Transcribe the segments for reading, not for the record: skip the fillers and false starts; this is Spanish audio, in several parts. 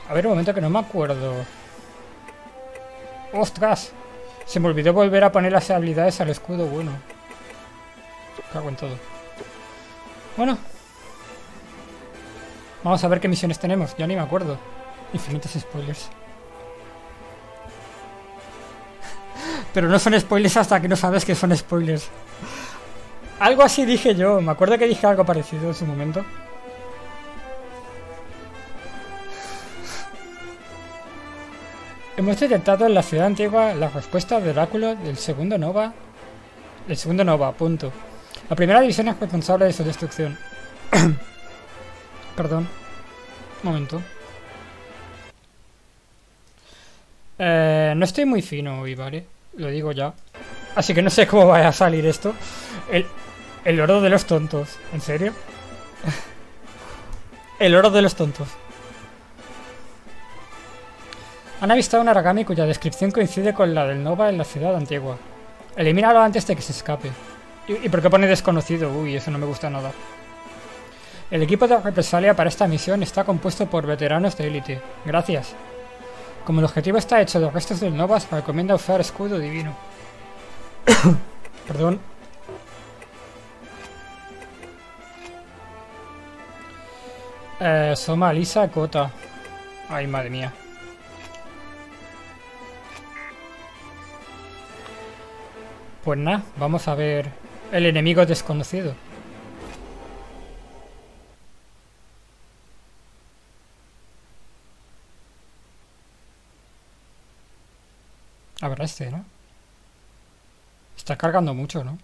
A ver, un momento que no me acuerdo. ¡Ostras! Se me olvidó volver a poner las habilidades al escudo. Bueno. Cago en todo. Bueno. Vamos a ver qué misiones tenemos. Ya ni me acuerdo. Infinitos spoilers. Pero no son spoilers hasta que no sabes que son spoilers. Algo así dije yo. Me acuerdo que dije algo parecido en su momento. Hemos detectado en la ciudad antigua la respuesta del oráculo del segundo Nova. El segundo Nova, punto. La primera división es responsable de su destrucción. Perdón. Un momento. No estoy muy fino hoy, ¿vale? Lo digo ya. Así que no sé cómo vaya a salir esto. El oro de los tontos. ¿En serio? El oro de los tontos. Han avistado un Aragami cuya descripción coincide con la del Nova en la ciudad antigua. Elimínalo antes de que se escape. ¿Y por qué pone desconocido? Uy, eso no me gusta nada. El equipo de represalia para esta misión está compuesto por veteranos de élite. Gracias. Como el objetivo está hecho de restos del Nova, se recomienda usar escudo divino. Perdón. Soma, Lisa, Kota. Ay, madre mía. Pues nada, vamos a ver el enemigo desconocido. Habrá este, ¿no? Está cargando mucho, ¿no?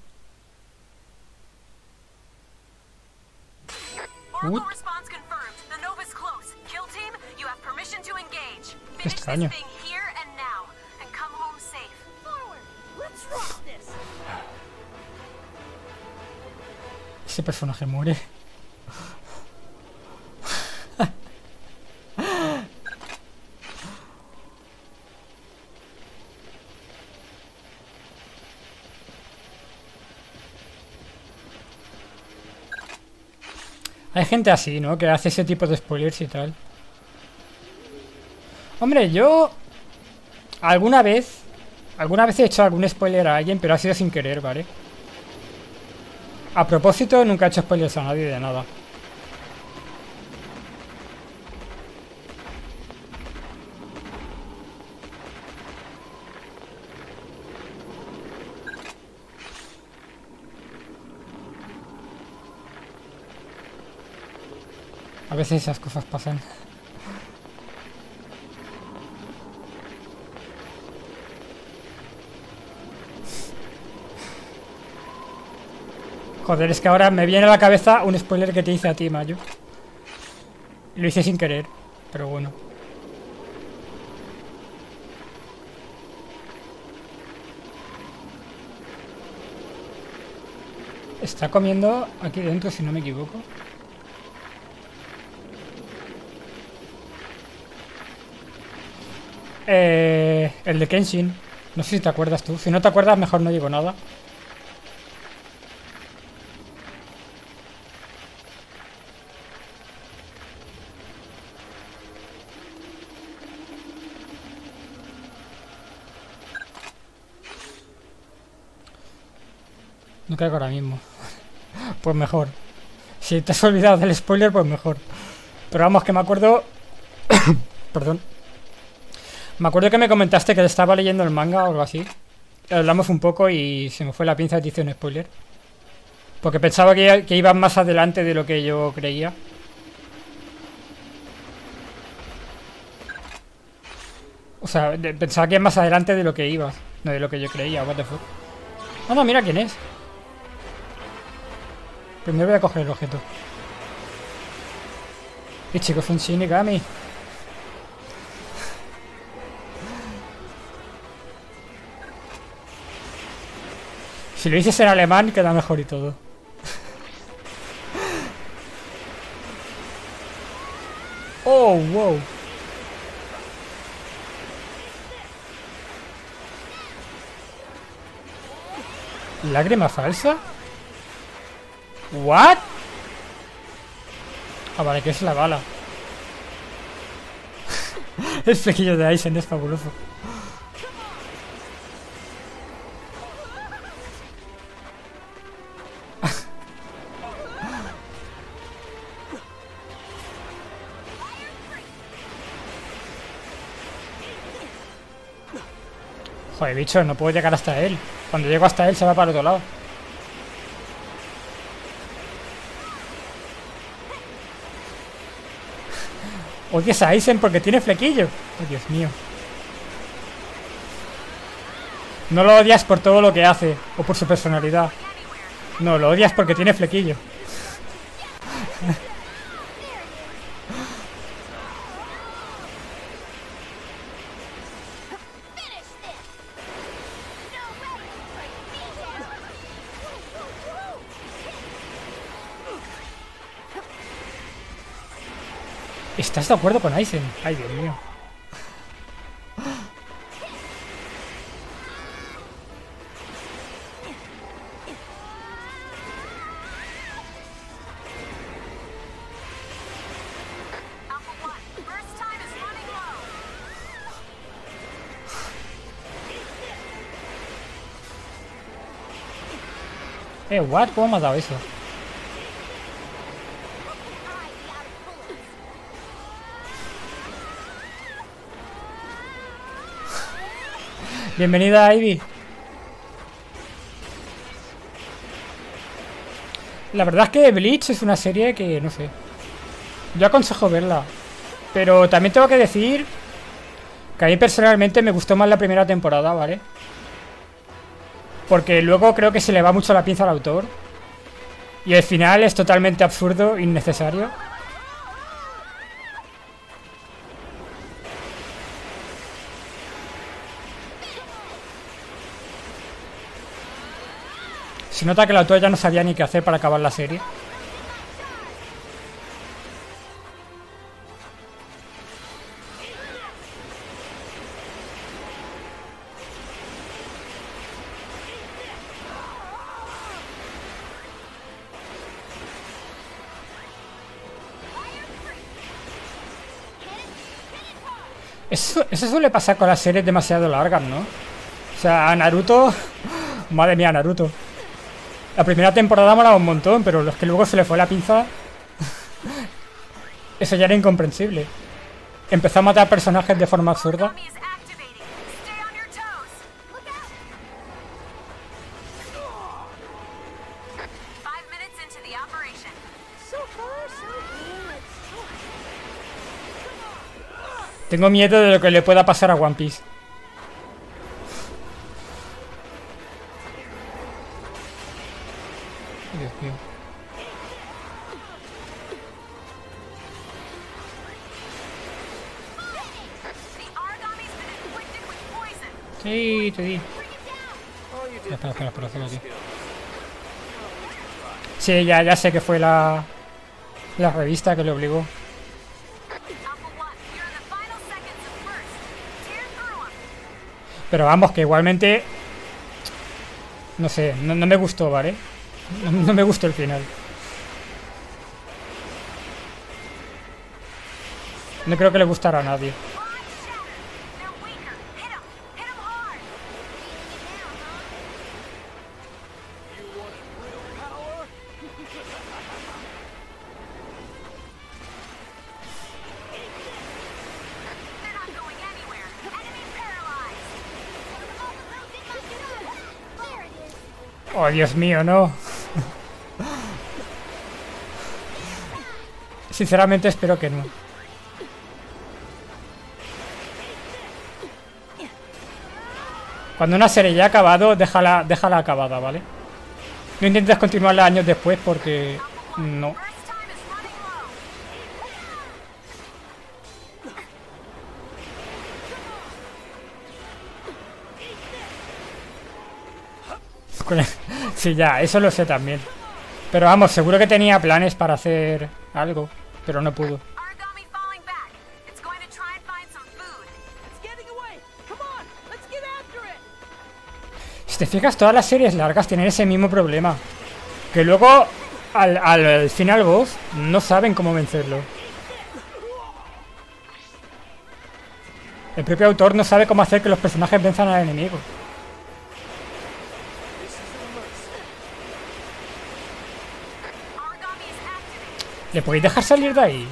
Qué extraño. Ese personaje muere. Hay gente así, ¿no? Que hace ese tipo de spoilers y tal. Hombre, yo... Alguna vez he hecho algún spoiler a alguien, pero ha sido sin querer, ¿vale? A propósito, nunca he hecho spoilers a nadie de nada. A veces esas cosas pasan. Joder, es que ahora me viene a la cabeza un spoiler que te hice a ti, Mayo. Lo hice sin querer, pero bueno. Está comiendo aquí dentro, si no me equivoco. El de Kenshin. No sé si te acuerdas tú. Si no te acuerdas, mejor no digo nada. No caigo ahora mismo. Pues mejor. Si te has olvidado del spoiler, pues mejor. Pero vamos, que me acuerdo... Perdón. Me acuerdo que me comentaste que estaba leyendo el manga o algo así. Hablamos un poco y se me fue la pinza y te hice un spoiler. Porque pensaba que iba más adelante de lo que yo creía. O sea, pensaba que más adelante de lo que ibas. No de lo que yo creía, what the fuck. Ah, no, mira quién es. Primero voy a coger el objeto. Y chicos, un Shinigami. Si lo dices en alemán, queda mejor y todo. Oh, wow. ¿Lágrima falsa? ¿What? Ah, vale, que es la bala. El flequillo de Aizen es fabuloso. Joder, bicho, no puedo llegar hasta él. Cuando llego hasta él se va para el otro lado. Odias a Aizen porque tiene flequillo. Oh, Dios mío. No lo odias por todo lo que hace o por su personalidad. No, lo odias porque tiene flequillo. ¿Estás de acuerdo con Aizen? Ay, Dios mío. What? ¿Cómo me ha dado eso? Bienvenida, Ivy. La verdad es que Bleach es una serie que, no sé, yo aconsejo verla. Pero también tengo que decir que a mí personalmente me gustó más la primera temporada, ¿vale? Porque luego creo que se le va mucho la pinza al autor. Y el final es totalmente absurdo, innecesario. Se nota que el autor ya no sabía ni qué hacer para acabar la serie. Eso suele pasar con las series demasiado largas, ¿no? O sea, a Naruto... Madre mía, Naruto. La primera temporada molaba un montón, pero los que luego se le fue la pinza... Eso ya era incomprensible. Empezó a matar personajes de forma absurda. Tengo miedo de lo que le pueda pasar a One Piece. Dios mío. Sí, te di. Espera, hacerlo aquí. Sí, ya sé que fue la revista que le obligó. Pero vamos, que igualmente... No sé, no me gustó, ¿vale? No me gustó el final. No creo que le gustara a nadie. Oh, Dios mío, no. Sinceramente espero que no. Cuando una serie ya ha acabado, déjala acabada, ¿vale? No intentes continuarla años después porque... no. Sí, ya, eso lo sé también. Pero vamos, seguro que tenía planes para hacer algo, pero no pudo. Si te fijas, todas las series largas tienen ese mismo problema. Que luego, al final boss, no saben cómo vencerlo. El propio autor no sabe cómo hacer que los personajes venzan al enemigo. ¿Le podéis dejar salir de ahí?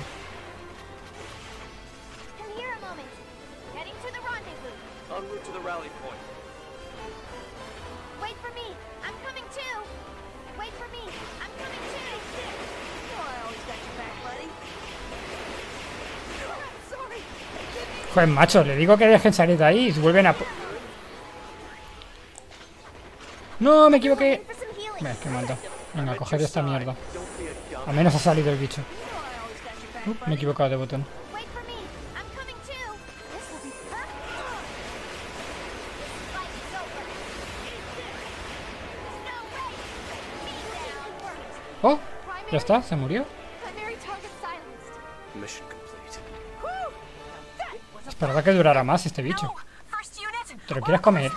Joder, macho, le digo que dejen salir de ahí y vuelven a... ¡No, me equivoqué! Es que mata. Venga, coger esta mierda. Al menos ha salido el bicho. Me he equivocado de botón. ¡Oh! Ya está, se murió. Esperaba que durara más este bicho. ¿Te lo quieres comer?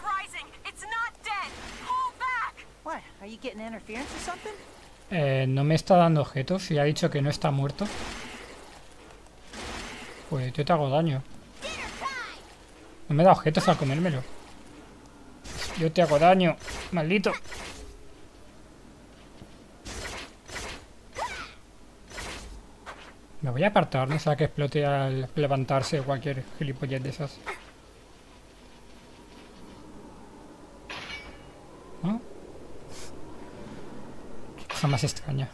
No me está dando objetos y ha dicho que no está muerto. Pues yo te hago daño. No me da objetos al comérmelo. Yo te hago daño, maldito. Me voy a apartar, no sea que explote al levantarse o cualquier gilipollez de esas. ¿No? Qué cosa más extraña.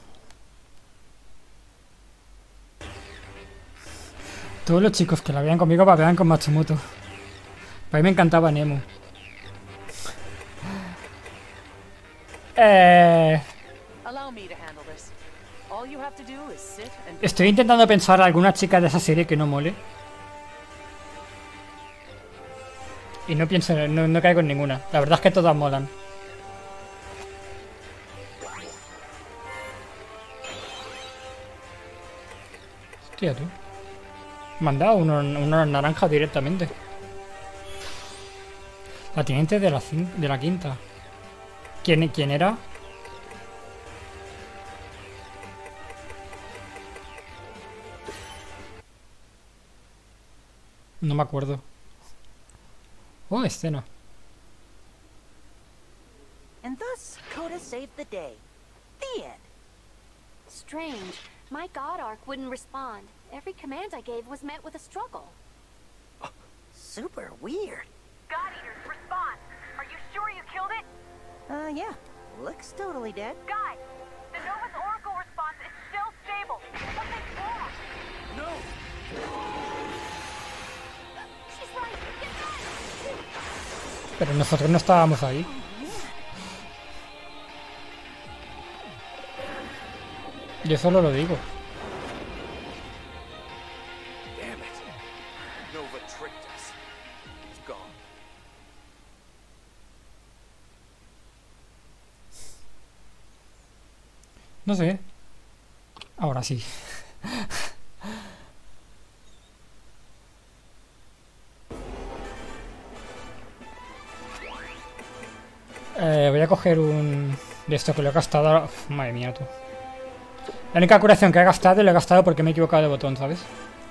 Todos los chicos que la vean conmigo babean con Matsumoto. Para mí me encantaba Nemo. Estoy intentando pensar alguna chica de esa serie que no mole. Y no pienso, no caigo en ninguna. La verdad es que todas molan. Hostia, tú. Me han dado una naranja directamente. La teniente de la quinta. ¿Quién era? No me acuerdo. Oh, escena. And thus, Coda saved the day. The end. Strange. My God Arc wouldn't respond. Every command I gave was met with a struggle. Super weird. God Eaters, respond. Are you sure you killed it? Yeah. Looks totally dead. Guys, the Nova's Oracle response is still stable. Something's wrong. No! She's right. Get back! Pero nosotros no estábamos ahí. Yo solo lo digo. Damn it. Nova tricked us. It's gone. No sé. Ahora sí. Voy a coger un... de esto que lo he gastado... Uf, madre mía, tú. La única curación que he gastado, lo he gastado porque me he equivocado de botón, ¿sabes?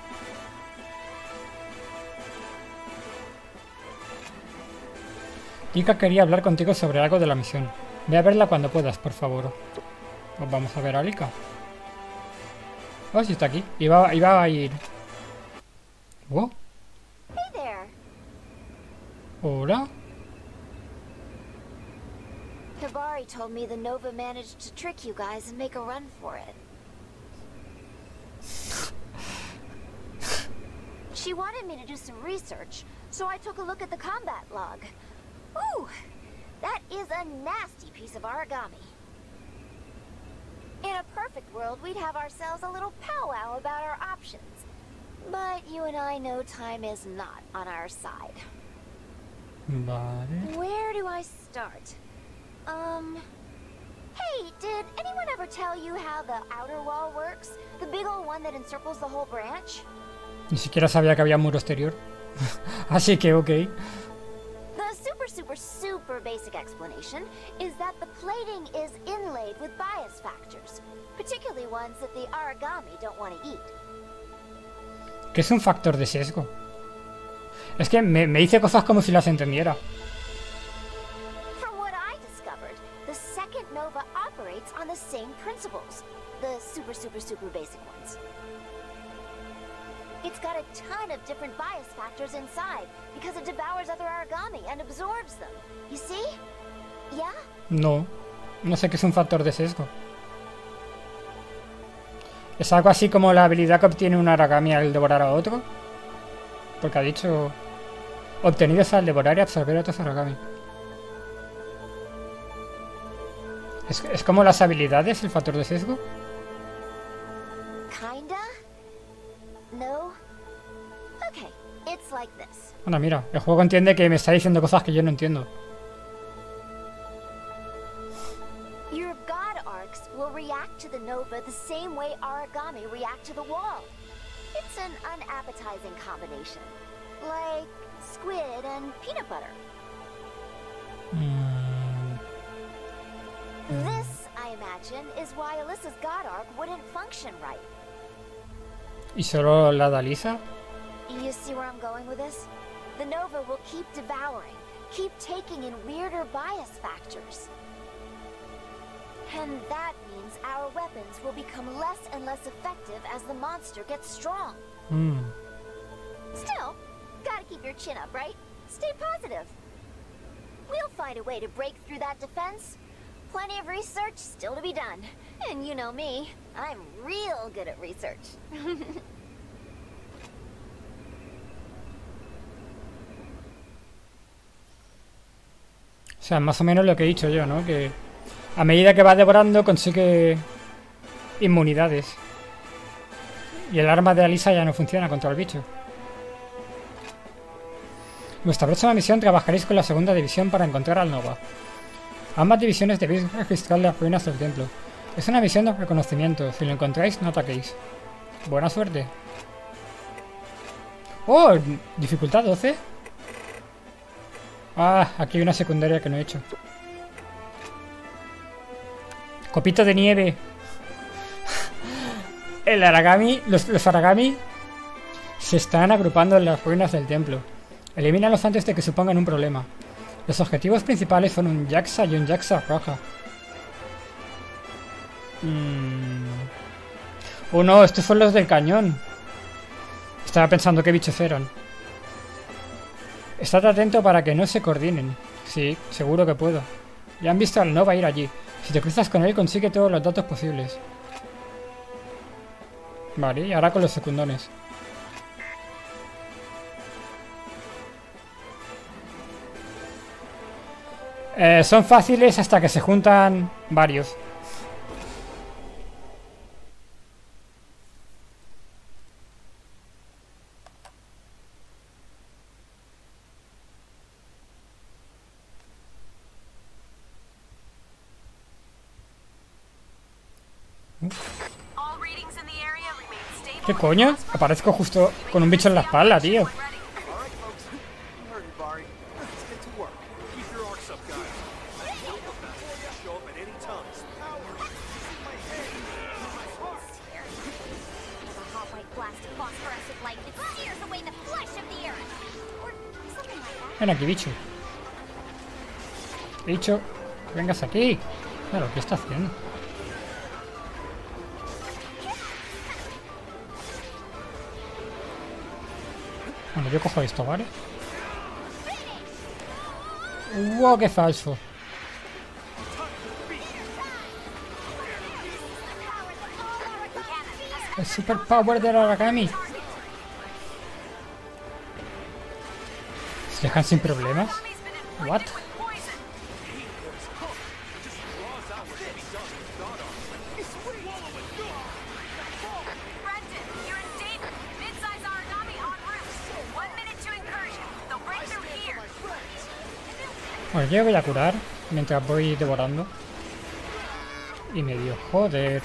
Ika quería hablar contigo sobre algo de la misión. Ve a verla cuando puedas, por favor. Pues vamos a ver a Ika. Oh, sí está aquí. Iba a ir... Oh. Hey there. Hola. Hibari told me the Nova managed to trick you guys and make a run for it. She wanted me to do some research, so I took a look at the combat log. Ooh, that is a nasty piece of origami. In a perfect world, we'd have ourselves a little powwow about our options. But you and I know time is not on our side. Vale. Where do I start? Hey, did anyone ever tell you how the outer wall works? The big old one that encircles the whole branch? Ni siquiera sabía que había muro exterior. Así que ok. The super basic explanation is that the plating is inlaid with bias factors, particularly ones that the origami don't want to eat. ¿Qué es un factor de sesgo? Es que me dice cosas como si las entendiera. From what I discovered, the second nova operates on the same principles. The super basic ones. It's got a ton of different bias factors inside because it devours other origami and absorbs them. You see? Yeah? No. No sé qué es un factor de sesgo. ¿Es algo así como la habilidad que obtiene un origami al devorar a otro? Porque ha dicho... obtenidos al devorar y absorber a otros origami. ¿Es como las habilidades, el factor de sesgo? Kinda? No? Okay, it's like this. Anda, mira, el juego entiende que me está diciendo cosas que yo no entiendo. Your god arcs will react to the nova the same way origami react to the wall. It's an unappetizing combination. Like squid and peanut butter. This, I imagine, is why Alyssa's god arc wouldn't function right. ¿Y solo la da Lisa? You see where I'm going with this? The nova will keep devouring, keep taking in weirder bias factors. And that means our weapons will become less and less effective as the monster gets strong. Still, gotta keep your chin up, right? Stay positive. We'll find a way to break through that defense. Plenty of research still to be done. And you know me, I'm real good at research. O sea, más o menos lo que he dicho yo, ¿no? Que a medida que va devorando consigue inmunidades. Y el arma de Alyssa ya no funciona contra el bicho. En vuestra próxima misión trabajaréis con la segunda división para encontrar al Nova. Ambas divisiones debéis registrar las ruinas del templo. Es una misión de reconocimiento. Si lo encontráis, no ataquéis. Buena suerte. ¡Oh! Dificultad 12. Ah, aquí hay una secundaria que no he hecho. Copito de nieve. El origami, los origami se están agrupando en las ruinas del templo. Elimínalos antes de que supongan un problema. Los objetivos principales son un Jaxa y un Jaxa roja. Oh no, estos son los del cañón. Estaba pensando qué bichos eran. Estad atento para que no se coordinen. Sí, seguro que puedo. Ya han visto al Nova ir allí. Si te cruzas con él, consigue todos los datos posibles. Vale, y ahora con los secundones. Son fáciles hasta que se juntan varios. ¿Qué coño? Aparezco justo con un bicho en la espalda, tío. Ven aquí, bicho. Bicho, vengas aquí. Claro, ¿qué está haciendo? Bueno, yo cojo esto, ¿vale? ¡Wow, qué falso! El superpower del origami. ¿Se dejan sin problemas? ¿What? Bueno, yo voy a curar mientras voy devorando. Y me dio joder.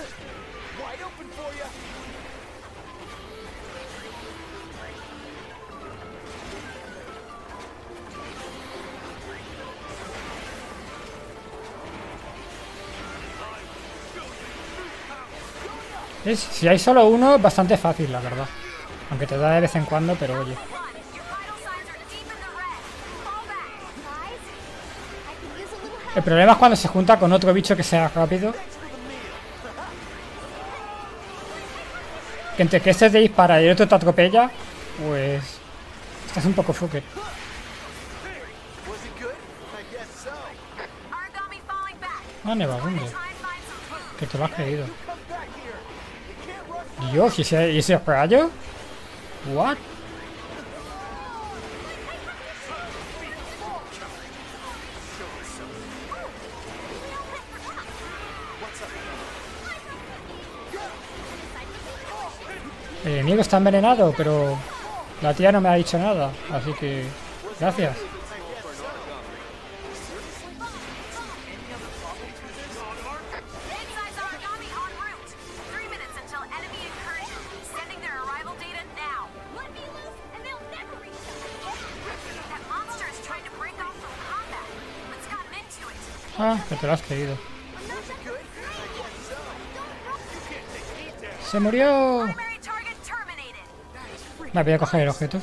Si hay solo uno, bastante fácil, la verdad. Aunque te da de vez en cuando, pero oye. El problema es cuando se junta con otro bicho que sea rápido. Que entre que este te dispara y el otro te atropella, pues... estás un poco fucker. Was it good? I guess so. Origami falling back. Ah, Neva, ¿dónde? Try and find some food. Que te lo has creído. Come back here. You can't rush. Dios, ¿y ese rayo? What? El enemigo está envenenado, pero la tía no me ha dicho nada, así que gracias. Mid-size origami en route. 3 minutes until enemy incursion. Sending their arrival data now. Let me loose and they'll never reach us. That monster is trying to break off from combat. What's gotten into it? Ah, que te lo has creído. ¡Se murió! Primary target terminated. Me voy a coger objetos.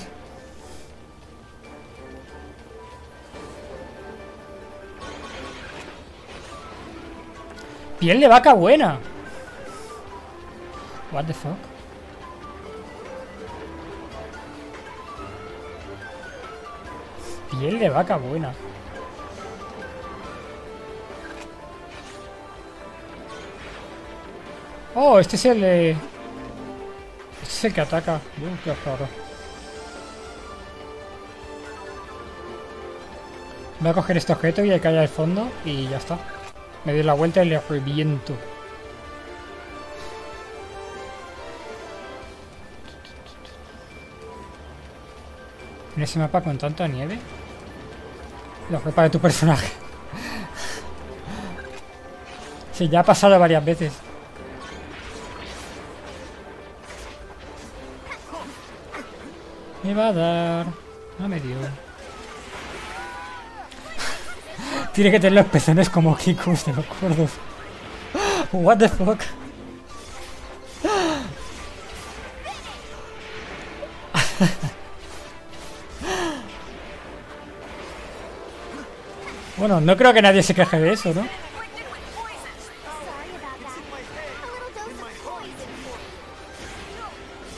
Piel de vaca buena. What the fuck? Piel de vaca buena. Oh, este es el de... Este es el que ataca. Qué raro. Voy a coger este objeto y hay que ir al fondo y ya está. Me doy la vuelta y le reviento. En ese mapa con tanta nieve. La ropa de tu personaje. Sí, ya ha pasado varias veces. Me va a dar... No me dio. Tiene que tener los pezones como Kikus, de los cuerdos. What the fuck. Bueno, no creo que nadie se queje de eso, ¿no? Inflicted with poison. Sorry about that. A little dose of poison for you.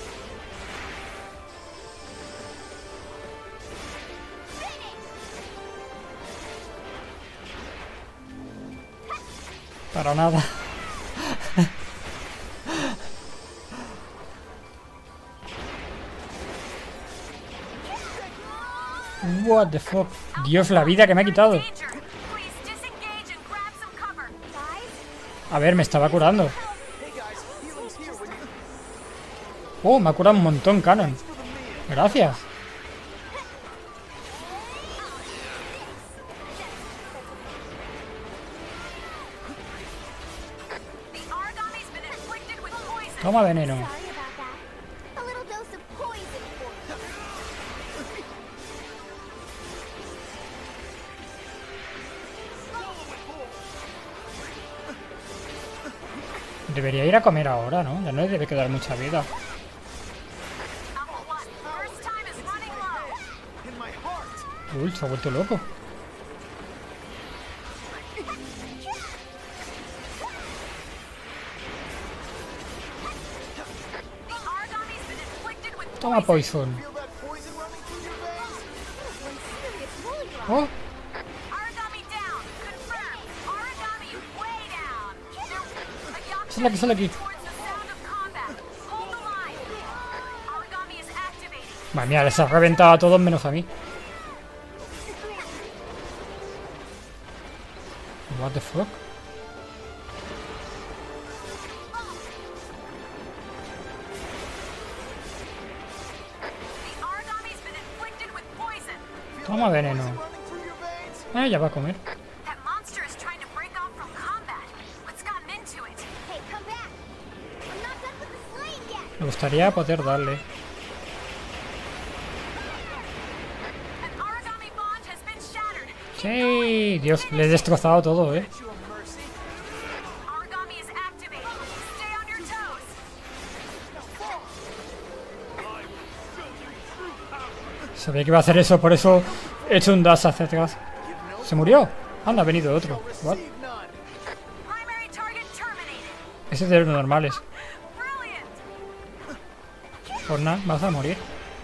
Para nada. What the fuck. Dios, la vida que me ha quitado. Danger. Please disengage and grab some cover. A ver, me estaba curando. Hey guys, healing's here when you Oh, me ha curado un montón, Canon. Gracias. The origami's been inflicted with poison. Toma veneno. Sorry about that. A little dose of poison for you. Debería ir a comer ahora, ¿no? Ya no le debe quedar mucha vida. Number 1. First time is running low. in my heart. Uy, se ha vuelto loco. The origami's been inflicted with Toma poison. poison. Feel that poison running through your veins? One serious rolling rock. Oh, Origami down. Confirmed. Origami way down. sale aquí, sale aquí. Towards the sound of combat. Hold the line. Origami is activating. Madre mía, les ha reventado a todos menos a mí. What the fuck? The origami's been inflicted with poison. Toma veneno. Running through your veins? Ya va a comer. That monster is trying to break off from combat. What's gotten into it? Hey, come back. I'm not done with the slaying yet. Me gustaría poder darle. An origami bond has been shattered. Sí, Dios, le he destrozado todo, ¿eh? You a mercy? Origami is activating. Stay on your toes. Sabía que iba a hacer eso, por eso he hecho un dash hacia atrás. ¿Se murió? Anda, ha venido otro. What? Receive none. Primary target terminated. Ese es de los normales. Brilliant. Pues nada, vas a morir.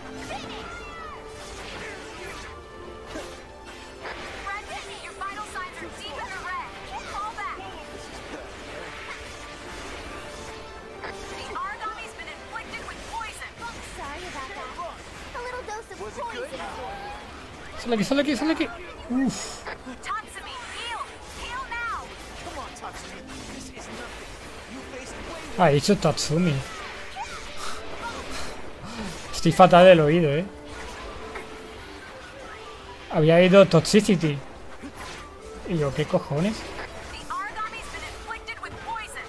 Brendan, your vital signs are deep in the red. Fall back. The Aragami's been inflicted with poison. Sorry about that. A little dose of poison. Sale aquí, sale aquí, sale aquí. Uf. Tatsumi, heal. Heal now. Come on, Tatsumi. This is nothing. You faced way Ha dicho Tatsumi. Estoy fatal del oído, Había ido Toxicity. Y yo, ¿qué cojones? The Aragami's been inflicted with poison.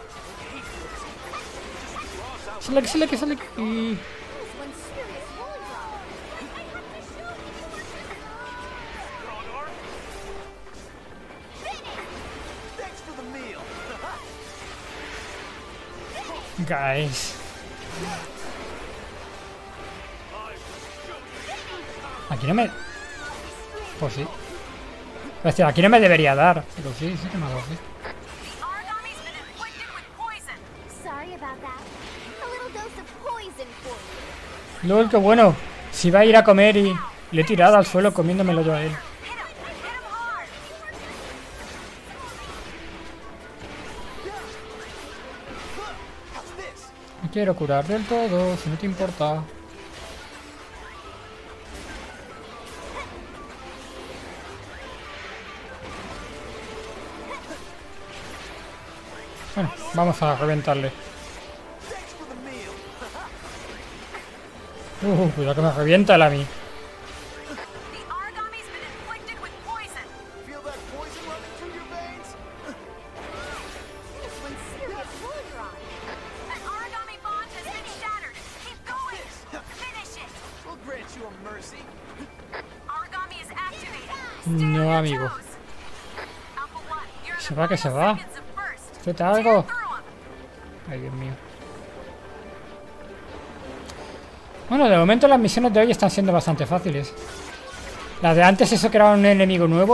Sale aquí, sale aquí, sale aquí. This one's serious holy rock. Thanks for the meal. Guys. Aquí no me... Pues sí. Es decir, aquí no me debería dar. Pero sí, sí que me ha dado, sí. The Aragami's been inflicted with poison. Sorry about that. A little dose of poison for you. LOL, qué bueno. Si va a ir a comer y le he tirado al suelo comiéndomelo yo a él. Hit him hard. How's this? Me quiero curar del todo, si no te importa. Bueno, vamos a reventarle. Thanks for the meal. Cuidado que me revienta el a mí. The Aragami's been inflicted with poison. Feel that poison running through your veins? This one's serious holy rock. That Aragami bond has been shattered. Keep going. Finish it. We'll grant you a mercy. Aragami is activated. No, amigo. Alpha 1, you're in Se the va, que se final va. seconds of first. Hacete algo. Tear through 'em. Ay, Dios mío. Bueno, de momento las misiones de hoy están siendo bastante fáciles. La de antes, eso que era un enemigo nuevo.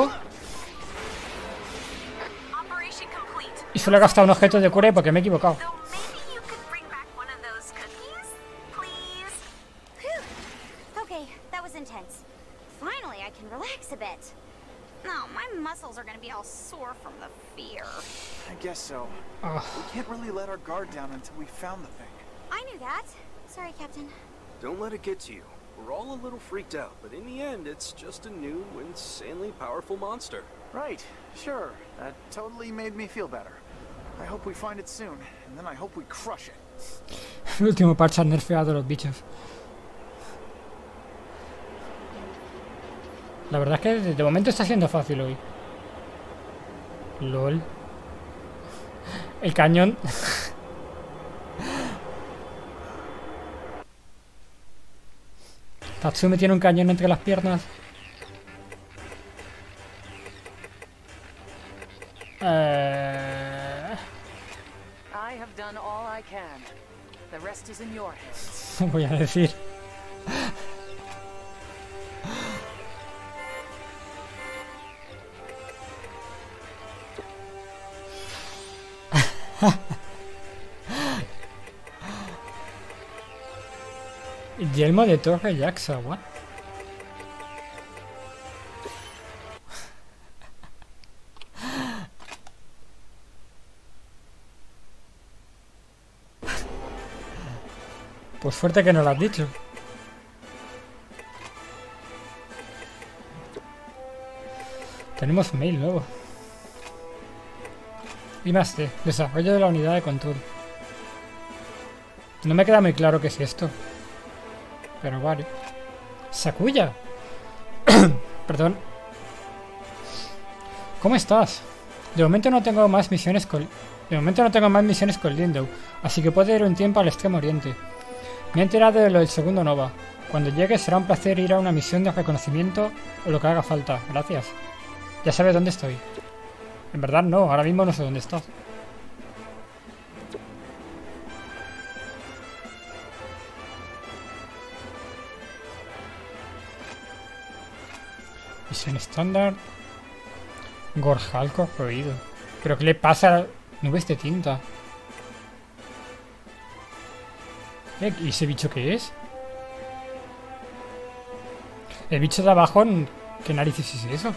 Operation complete. Y solo he gastado un objeto de cura porque me he equivocado. Though maybe you could bring back one of those cookies, please. Phew. Okay, that was intense. Finally, I can relax a bit. No, my muscles are gonna be all sore from the fear. I guess so. Ah, We can't really let our guard down until we found the thing. I knew that. Sorry, Captain. Don't let it get to you. We're all a little freaked out, but in the end, it's just a new, insanely powerful monster. Right, sure. That totally made me feel better. I hope we find it soon, and then I hope we crush it. el último parche han nerfeado los bichos. La verdad es que de momento está siendo fácil hoy. LOL. El cañón. Tatsumi tiene un cañón entre las piernas. I have done all I can. The rest is in your hands. Voy a decir. Yelmo de Torre Jaxa, what? Pues suerte que no lo has dicho. Tenemos mail nuevo. I+D, desarrollo de la unidad de control. No me queda muy claro qué es esto. Pero vale. ¡Sakuya! Perdón. ¿Cómo estás? De momento no tengo más misiones con... Lindow, así que puedo ir un tiempo al Extremo Oriente. Me he enterado de lo del segundo Nova. Cuando llegue será un placer ir a una misión de reconocimiento o lo que haga falta. Gracias. Ya sabes dónde estoy. En verdad no, ahora mismo no sé dónde estás. Misión estándar. Gorjal corroído. ¿Pero qué le pasa a nubes de tinta? ¿Y ese bicho qué es? El bicho de abajo, ¿qué narices es eso?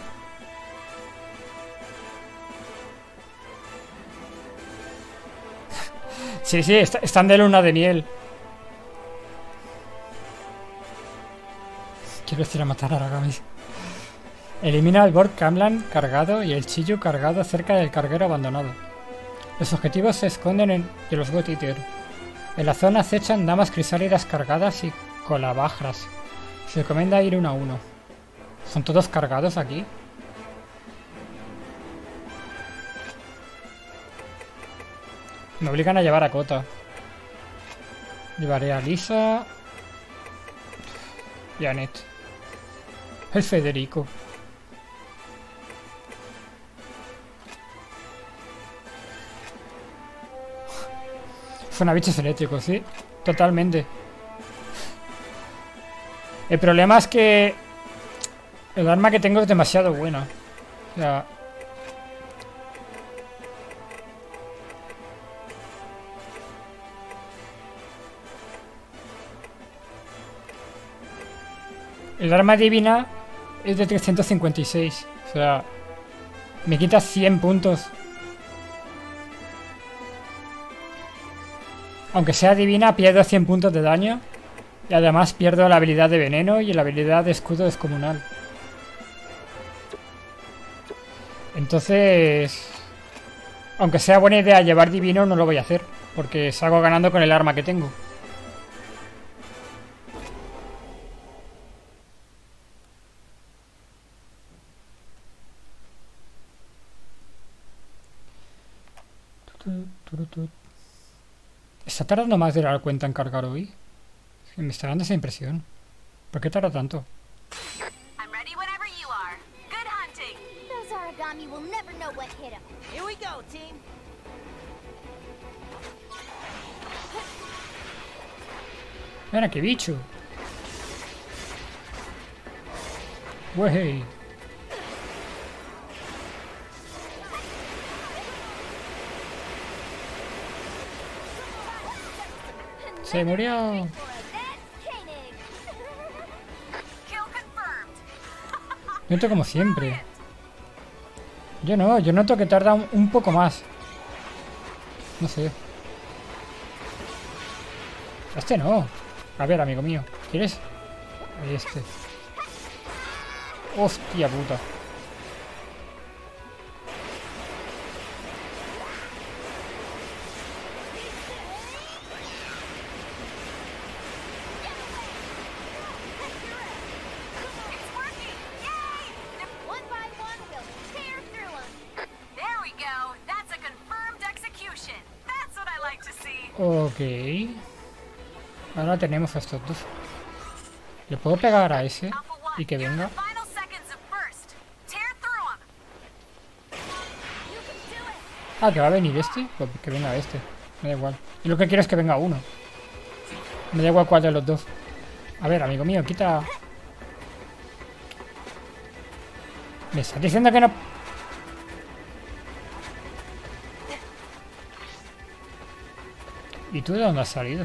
Sí, sí, están de luna de miel. Quiero ir a matar a Aragamis. Elimina el Borg Kamlan cargado y el Chiyu cargado cerca del carguero abandonado. Los objetivos se esconden de los God Eater. En la zona acechan damas crisálidas cargadas y colabajras. Se recomienda ir 1 a 1. ¿Son todos cargados aquí? Me obligan a llevar a Kota. Llevaré a Lisa y a Annette. El Federico. Son a bichos eléctricos, sí. Totalmente. El problema es que el arma que tengo es demasiado buena. O sea... El arma divina es de 356. O sea, me quita 100 puntos. Aunque sea divina, pierdo 100 puntos de daño. Y además pierdo la habilidad de veneno y la habilidad de escudo descomunal. Entonces... Aunque sea buena idea llevar divino, no lo voy a hacer. Porque salgo ganando con el arma que tengo. ¿Está tardando más de la cuenta en cargar hoy? Es que me está dando esa impresión. ¿Por qué tarda tanto? I'm ready whenever you are. Good hunting. Those Aragami will never know what hit them. Here we go, team. Mira qué bicho. Wey. Se murió. Kill confirmed. Noto como siempre. Yo no, yo noto que tarda un poco más. No sé. Este no. A ver, amigo mío. ¿Quieres? Este. Hostia puta. It's working. Yay! One by one, we'll tear through them. There we go. That's a confirmed execution. That's what I like to see. Ok. Ahora tenemos a estos dos. ¿Le puedo pegar a ese? Alpha One, Y que you're in venga. the final seconds of burst. Tear through 'em. You can do it. Ah, que va a venir este. Pues que venga este. Me da igual. Yo lo que quiero es que venga uno. Me da igual cuál de los dos. A ver, amigo mío, quita. Me estás diciendo que no. ¿Y tú de dónde has salido?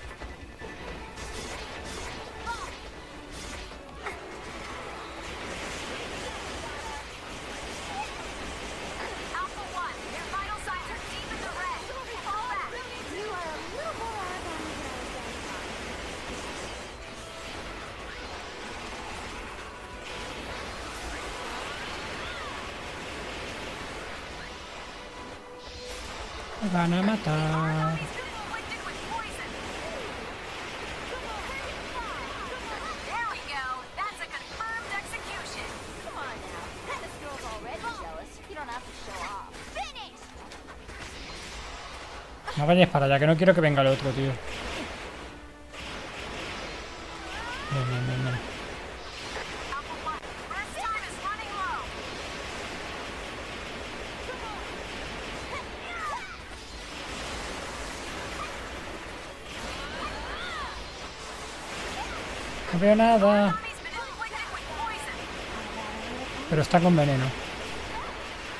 Alpha One, your vital signs are deep in the red. Fall back. You are a little more Aragami than I was. Me van a matar. Aragami's been inflicted with poison. There we go. That's a confirmed execution. Come on now. This girl's already jealous. You don't have to show off. Finish! No vayas para allá, que no quiero que venga el otro, tío. Ven, ven, ven, ven. Alpha One, rest time is running low. No veo nada. Aragami's been inflicted with poison. Pero está con veneno.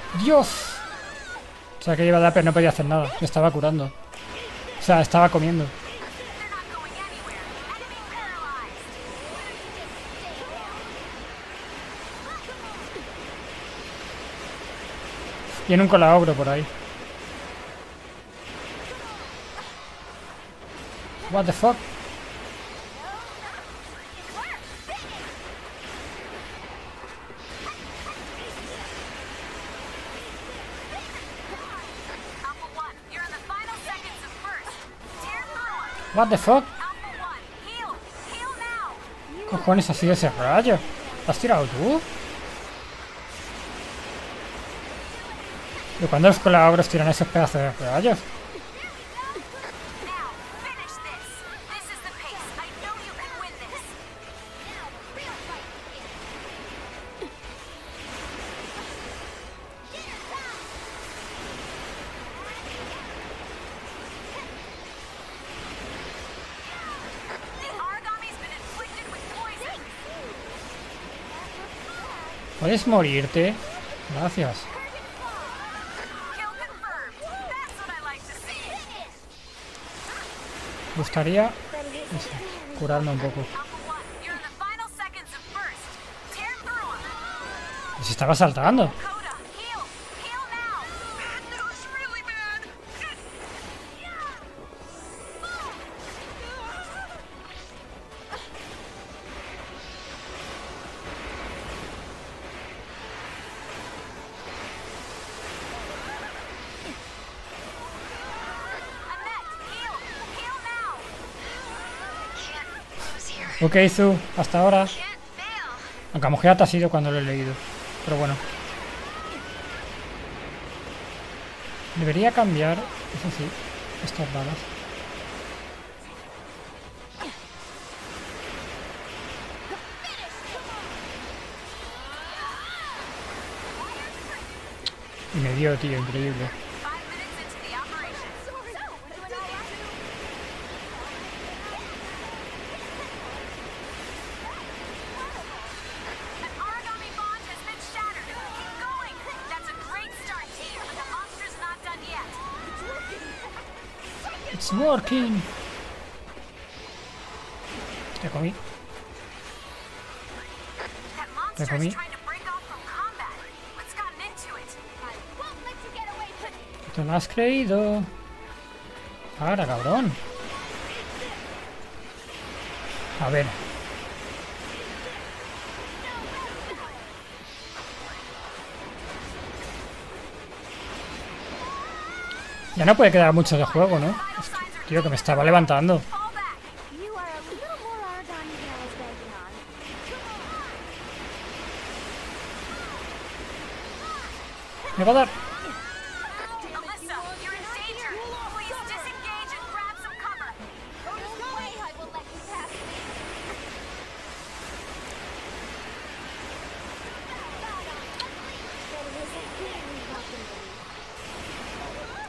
¡Dios! O sea que iba a dar, pero no podía hacer nada. Me estaba curando. O sea, estaba comiendo. They're not going anywhere. Enemy paralyzed. Tiene un colaogro por ahí. What the fuck? Alpha 1, you're in the final seconds of first. Tear through 'em. What the fuck? Alpha 1, heal. Heal now. ¿Qué cojones ha sido ese rayo? ¿Lo has tirado tú? ¿Y cuándo los colaogros tiran esos pedazos de rayos? Now, finish this. This is the pace. I know you can win this. The origami's been inflicted with poison. ¿Puedes morirte? Gracias. Kill confirmed. That's what I like to see. Me gustaría eso, curarme un poco. Alpha 1, you're in the final seconds of first. Tear through 'em. Se estaba saltando. Coda, heal. Heal now. Bad news, really bad. Annette, heal. Heal now. Can't lose here. Ok, Zu, hasta ahora. Can't fail. Aunque a lo mejor te ha sido cuando lo he leído. Pero bueno. Debería cambiar, eso sí, estas balas. Y me dio, tío, increíble. 5 minutes into the operation. An origami bond has been shattered. Keep going. That's a great start, team, but the monster's not done yet. It's working. Te comí. That monster comí. is trying to break off from combat. What's gotten into it? I won't let you get away from me. ¿Te lo has creído? Ahora, cabrón. A ver. Ya no puede quedar mucho de juego, ¿no? Vital signs are Tío, que me estaba levantando. fall back. You are a little more origami than I was banking on. Me va a dar. Alyssa, you're in danger. Please disengage and grab some cover. No way I will let you pass me. But it was a very welcome relief.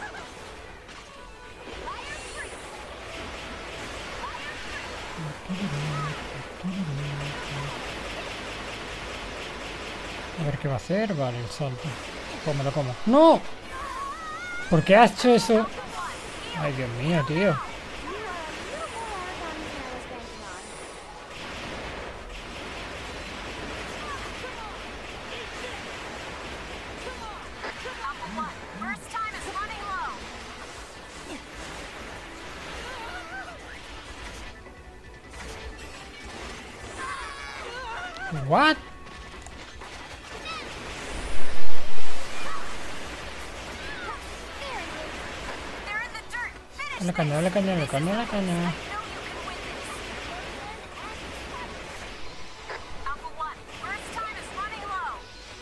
A ver qué va a hacer. Vale, el salto. Pues me lo como. ¡No! ¿Por qué has hecho eso? Ay, Dios mío, tío. You are a little more origami than I was banking on. Alpha 1, first time is running low. What? They're in the dirt. Finish Dale caña, dale caña, dale caña, dale caña. I know you can win this. Alpha 1, first time is running low.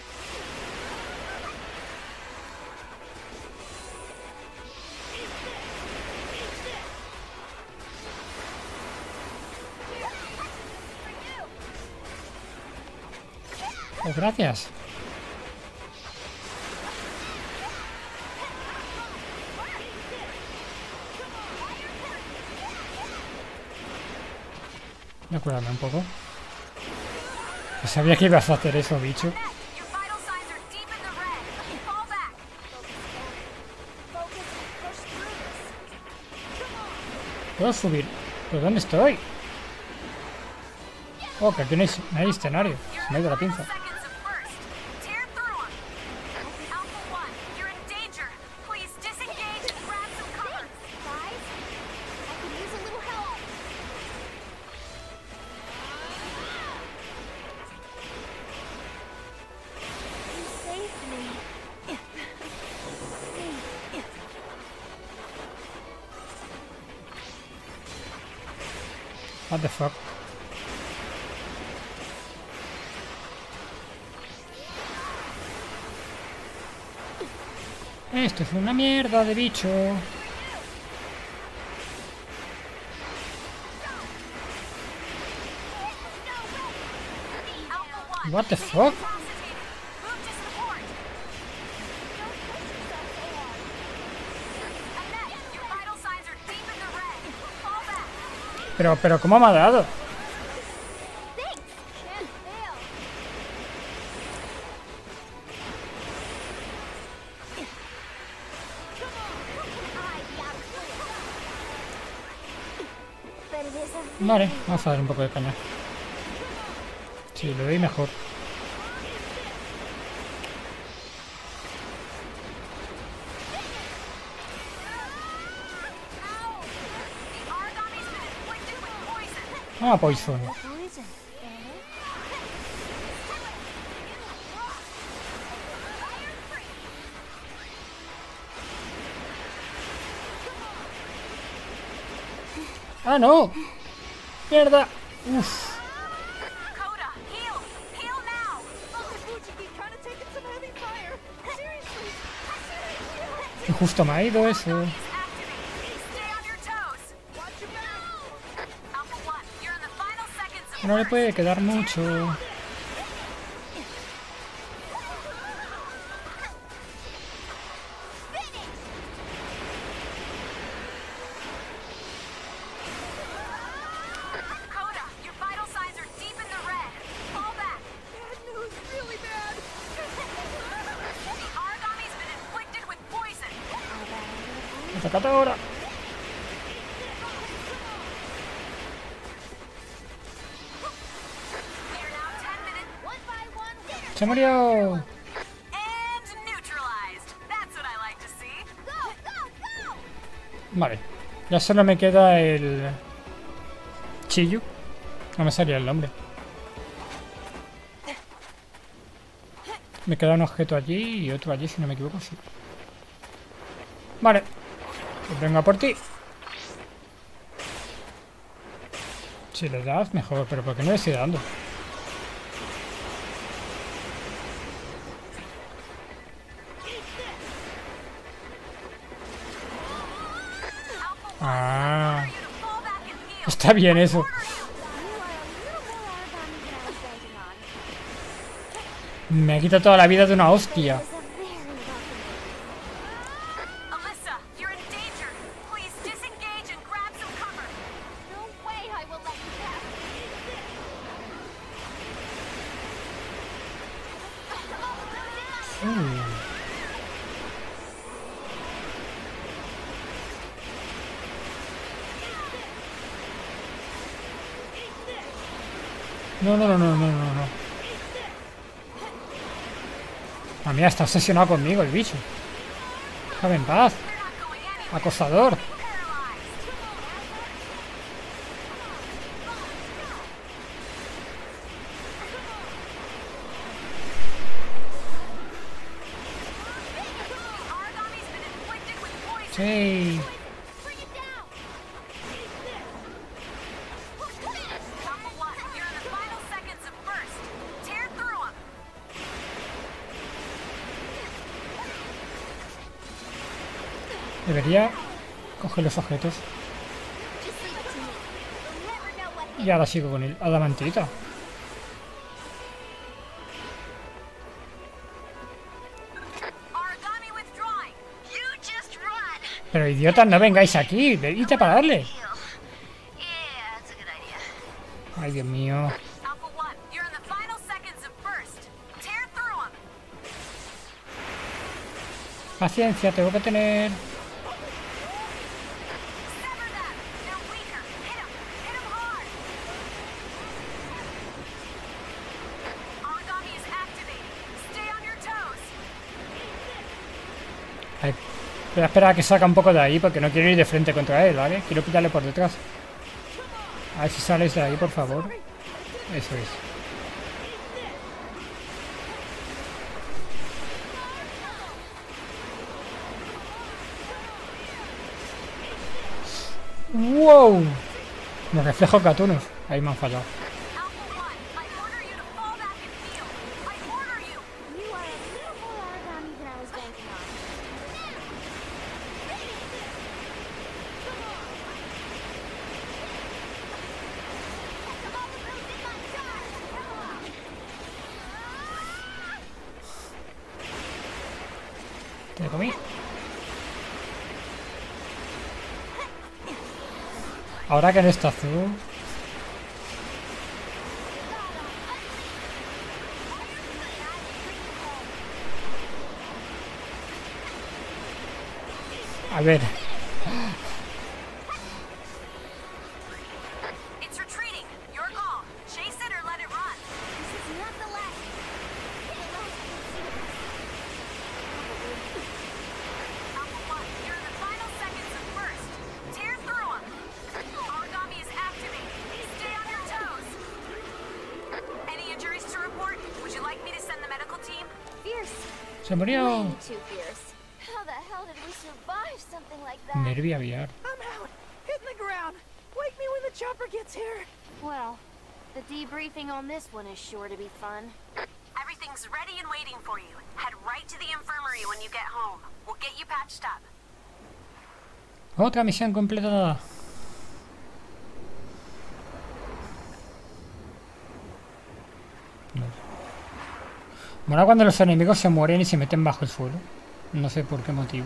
Pues gracias. Voy a curarme un poco. No sabía que ibas a hacer eso, bicho. Your vital signs are deep in the red. Fall back. ¿Puedo subir? ¿Pero dónde estoy? Oh, que aquí no hay escenario. Se me ha ido la pinza. What the fuck? Esto es una mierda de bicho. What the fuck? Pero ¿cómo me ha dado? Vale, vamos a dar un poco de caña. Sí, lo doy mejor. Ah, poison. Ah, no. Mierda. Uf. Que justo me ha ido eso. No le puede quedar mucho. Atacate ahora. Se murió. Vale. Ya solo me queda el... Chiyu. No me salía el nombre. Me queda un objeto allí y otro allí, si no me equivoco, sí. Vale. Pues venga por ti. Si le das, mejor. Pero ¿por qué no le estoy dando? Ah. Está bien eso. Me quita toda la vida de una hostia. No. A mí está obsesionado conmigo el bicho. Déjame en paz. Acosador. Sí. Debería coger los objetos. Y ahora sigo con el adamantita. Pero idiotas, no vengáis aquí. Vedite para darle. Ay, Dios mío. Paciencia, tengo que tener... Voy a esperar a que salga un poco de ahí porque no quiero ir de frente contra él, ¿vale? Quiero pillarle por detrás. A ver si sales de ahí, por favor. Eso es. ¡Wow! Me reflejo catunos. Ahí me han fallado. Alpha 1, I order you to fall back and field. I order you. You are a little more origami than I was banking on. ¿Te comí? Ahora que no está azul. A ver. It's retreating. Your call. Chase it or let it run. This is not the last. Alpha 1, you're in the final seconds of first. Tear through them. Origami is activated. Stay on your toes. Any injuries to report? Would you like me to send the medical team? Fierce. Se murió. Way too fierce. How the hell did we survive something like that? Nervia aviar. I'm out. Hitting the ground. Wake me when the chopper gets here. Well, the debriefing on this one is sure to be fun. Everything's ready and waiting for you. Head right to the infirmary when you get home. We'll get you patched up. Otra misión completada. Mola cuando los enemigos se mueren y se meten bajo el suelo. No sé por qué motivo.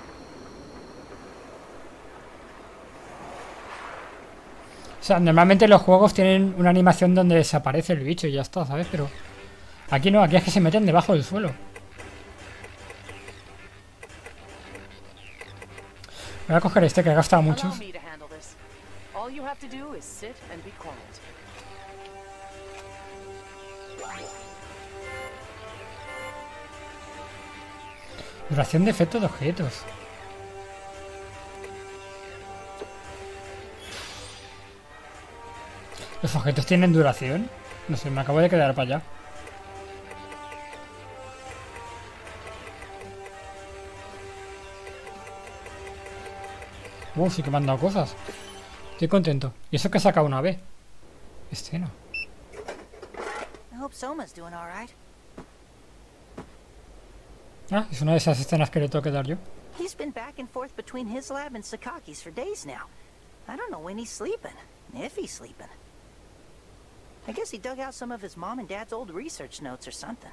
O sea, normalmente los juegos tienen una animación donde desaparece el bicho y ya está, ¿sabes? Pero aquí no, aquí es que se meten debajo del suelo. Voy a coger este que ha gastado muchos. Allow me to handle this. All you have to do is sit and be quiet. Duración de efecto de objetos. ¿Los objetos tienen duración? No sé, me acabo de quedar para allá. Sí que me han dado cosas. Estoy contento. Y eso que he sacado una vez. Escena. I hope Soma's doing all right. Ah, es una de esas escenas que le tengo que dar yo. He's been back and forth between his lab and Sakaki's for days now. I don't know when he's sleeping, if he's sleeping. I guess he dug out some of his mom and dad's old research notes or something.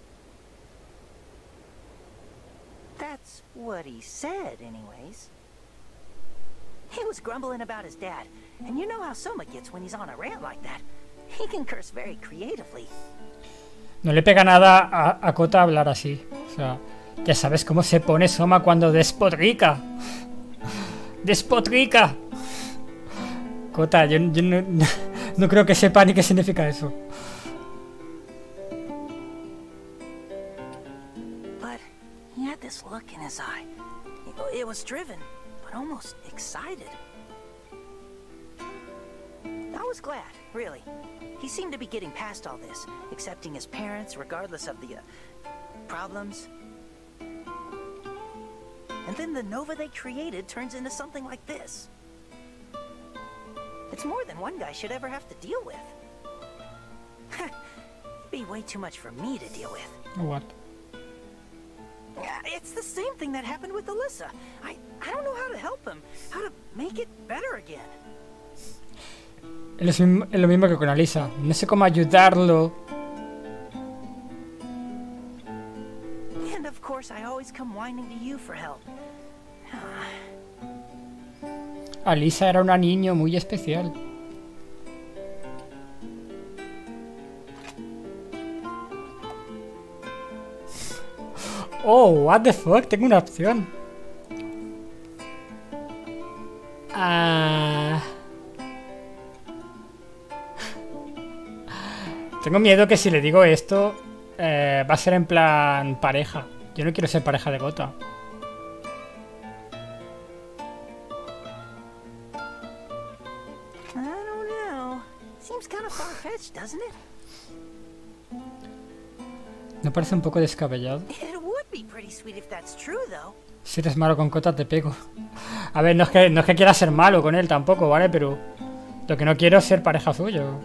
That's what he said, anyways. He was grumbling about his dad, and you know how Soma gets when he's on a rant like that. He can curse very creatively. No le pega nada a Kota hablar así. O sea, ya sabes cómo se pone Soma cuando despotrica. ¡Despotrica! Kota, yo no creo que sepa ni qué significa eso. But he had this look in his eye. It was driven, but almost excited. I was glad, really. He seemed to be getting past all this, accepting his parents regardless of the problems. And then the Nova they created turns into something like this. It's more than one guy should ever have to deal with. It'd be way too much for me to deal with. What? It's the same thing that happened with Alyssa. I don't know how to help him, how to make it better again. Es lo mismo que con Alyssa. No sé cómo ayudarlo. And of course, I always come whining to you for help. Alyssa era una niña muy especial. Oh, what the fuck, tengo una opción. Tengo miedo que si le digo esto va a ser en plan pareja. Yo no quiero ser pareja de Kota. Seems kind of far-fetched, doesn't it? ¿No parece un poco descabellado? It would be pretty sweet if that's true, though. Si eres malo con Kota te pego. A ver, no es que quiera ser malo con él tampoco, ¿vale? Pero lo que no quiero es ser pareja suyo.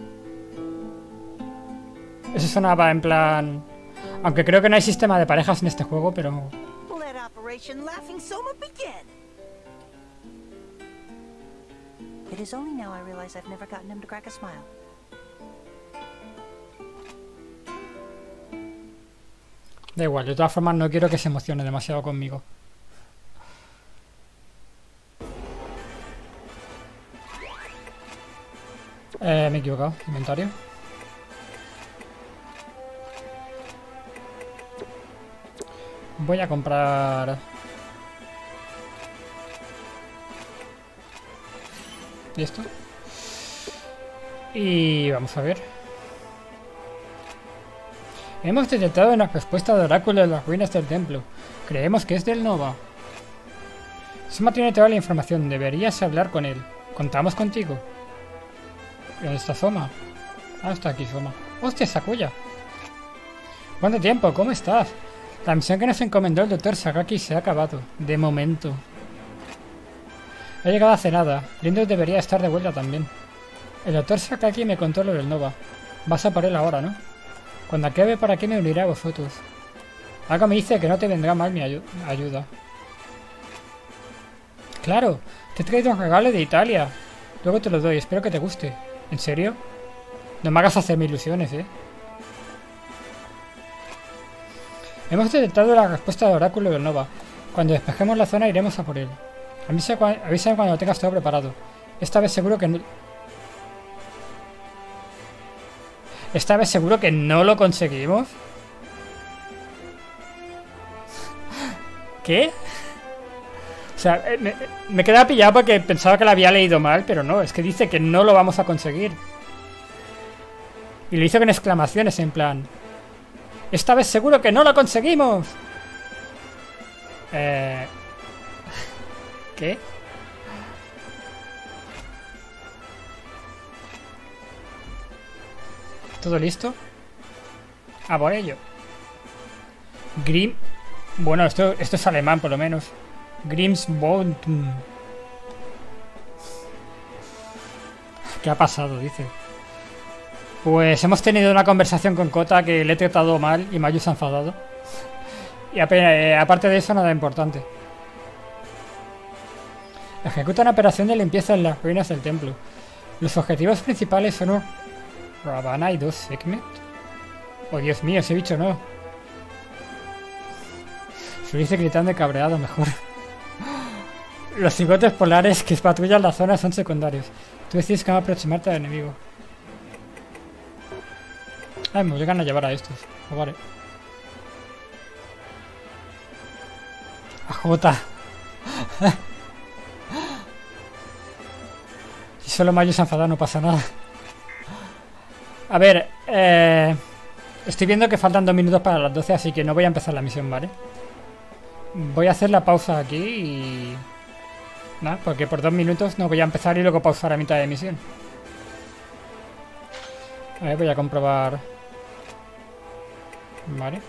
Eso sonaba en plan... Aunque creo que no hay sistema de parejas en este juego, pero... Let Operation Laughing Soma begin. It is only now I realize I've never gotten him to crack a smile. Da igual, de todas formas no quiero que se emocione demasiado conmigo. Me he equivocado, inventario. Voy a comprar... ¿Y esto? Y vamos a ver. Hemos detectado una respuesta de oráculo de las ruinas del templo. Creemos que es del Nova. Soma tiene toda la información. Deberías hablar con él. Contamos contigo. ¿Dónde está Soma? Ah, está aquí Soma. ¡Hostia, Sakuya! ¿Cuánto tiempo? ¿Cómo estás? La misión que nos encomendó el Dr. Sagaki se ha acabado. De momento. He llegado hace nada. Lindo debería estar de vuelta también. El Dr. Sagaki me contó lo del Nova. Vas a por él ahora, ¿no? Cuando acabe por aquí me uniré a vosotros. Algo me dice que no te vendrá mal mi ayuda. Claro, te he traído un regalo de Italia. Luego te lo doy, espero que te guste. ¿En serio? No me hagas hacerme ilusiones, ¿eh? Hemos detectado la respuesta del oráculo del Nova. Cuando despejemos la zona iremos a por él. Avisa cuando tengas todo preparado. Esta vez seguro que no... ¿Esta vez seguro que no lo conseguimos? ¿Qué? O sea, me quedaba pillado porque pensaba que lo había leído mal, pero no, es que dice que no lo vamos a conseguir. Y lo hizo con exclamaciones en plan... ¡Esta vez seguro que no lo conseguimos! ¿Qué? ¿Todo listo? A por ello. Grim... Bueno, esto es alemán por lo menos. Grimsbond. ¿Qué ha pasado? Dice. Pues hemos tenido una conversación con Kota que le he tratado mal y Mayu se ha enfadado. Y aparte de eso, nada importante. Ejecuta una operación de limpieza en las ruinas del templo. Los objetivos principales son un Ravana y 2 Sekhmet. Oh, Dios mío, ese bicho no. Se lo dice gritando y cabreado, mejor. Los cigotes polares que patrullan la zona son secundarios. Tú decides cómo aproximarte al enemigo. Ay, me obligan a llevar a estos. Oh, vale. A Jota. Si solo Mayu se ha enfadado no pasa nada. A ver, estoy viendo que faltan 2 minutos para las 12, así que no voy a empezar la misión, ¿vale? Voy a hacer la pausa aquí y... Nada, porque por 2 minutos no voy a empezar y luego pausar a mitad de misión. A ver, voy a comprobar... Vale.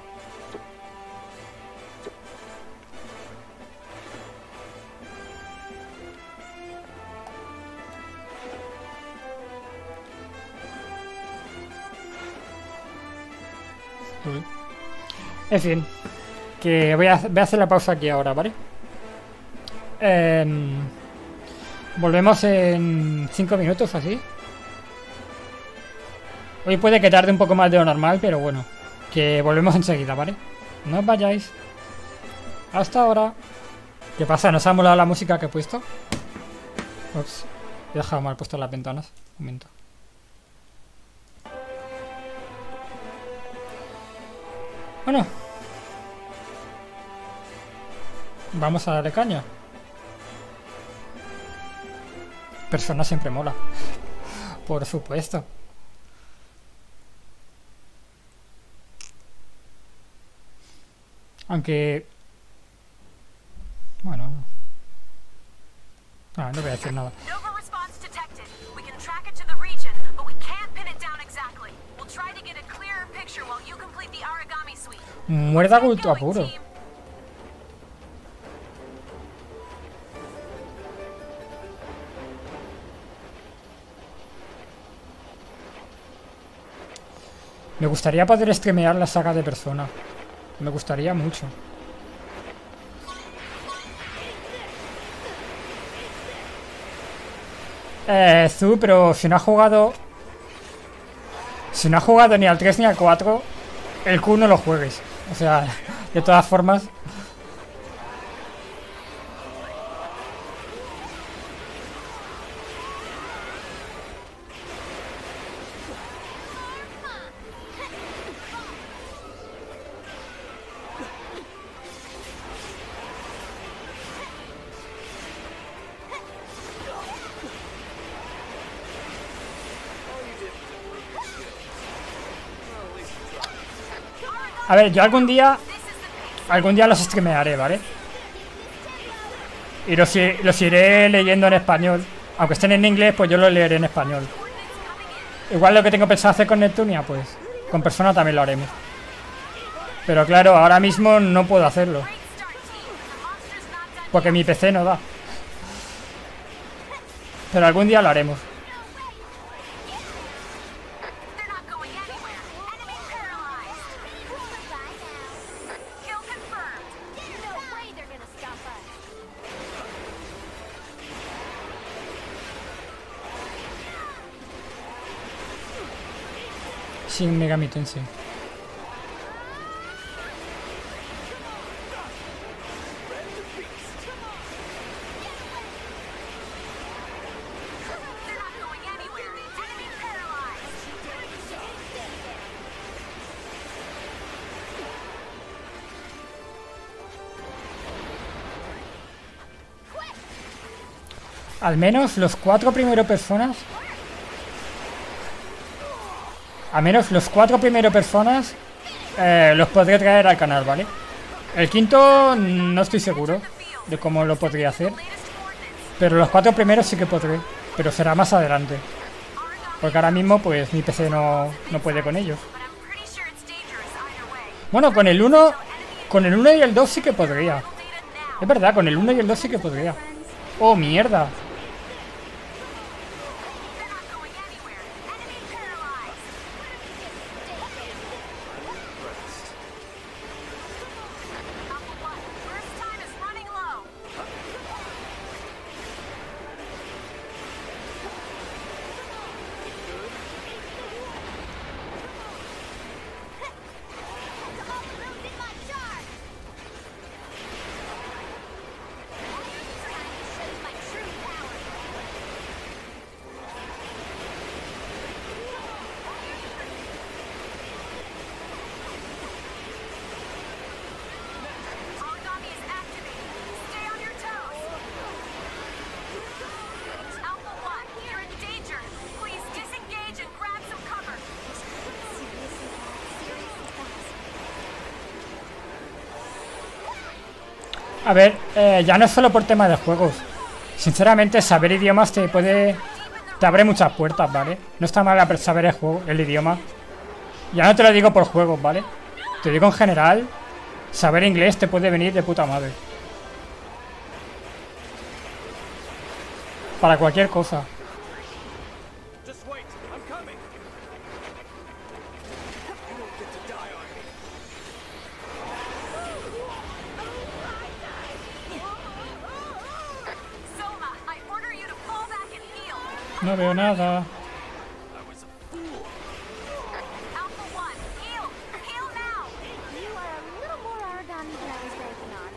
En fin, que voy a hacer la pausa aquí ahora, ¿vale? Volvemos en 5 minutos, así. Hoy puede que tarde un poco más de lo normal, pero bueno, que volvemos enseguida, ¿vale? No os vayáis. Hasta ahora. ¿Qué pasa? ¿Nos ha molado la música que he puesto? Ups, he dejado mal puesto las ventanas. Un momento. Bueno, vamos a darle caña. Persona siempre mola. Por supuesto. Aunque... Bueno... No voy a decir nada. Nova response detected. We can track it to the region but we can't pin it down exactly. We'll try to get a clearer picture while you complete the origami suite. Muerda Get culto going, apuro. team. Me gustaría poder streamear la saga de Persona. Me gustaría mucho. Zu, pero si no has jugado... Si no has jugado ni al 3 ni al 4, el Q no lo juegues. O sea, de todas formas... A ver, yo algún día los streamearé, ¿vale? Y los iré leyendo en español. Aunque estén en inglés, pues yo los leeré en español. Igual lo que tengo pensado hacer con Neptunia, pues con Persona también lo haremos. Pero claro, ahora mismo no puedo hacerlo, porque mi PC no da. Pero algún día lo haremos. They're not going anywhere. Enemy paralyzed. Kill confirmed. There's no way they're gonna stop us. Shin Megami Tensei. They're not going anywhere. Enemy paralyzed. Al menos los 4 primeros personas. Al menos los 4 primeros personas los podré traer al canal, ¿vale? El quinto no estoy seguro de cómo lo podría hacer. Pero los 4 primeros sí que podré. Pero será más adelante. Porque ahora mismo pues mi PC no puede con ellos. But I'm pretty sure it's dangerous either way. Bueno, con el 1. Con el 1 y el 2 sí que podría. Data now. Es verdad, con el 1 y el 2 sí que podría. Oh, mierda. They're not going anywhere. Enemy paralyzed. Alpha 1, burst time is running low. Origami is activated. Stay on your toes. Alpha 1, you're in danger. Please disengage and grab some cover. A ver, ya no es solo por tema de juegos. Sinceramente, saber idiomas te abre muchas puertas, ¿vale? No está mal saber el idioma. Ya no te lo digo por juegos, ¿vale? Te digo en general, saber inglés te puede venir de puta madre. Para cualquier cosa. Just wait, I'm coming. You won't get to die on me. Soma, I order you to fall back and heal. No veo nada. I was a fool. Alpha 1, heal. Heal now. You are a little more origami than I was banking on.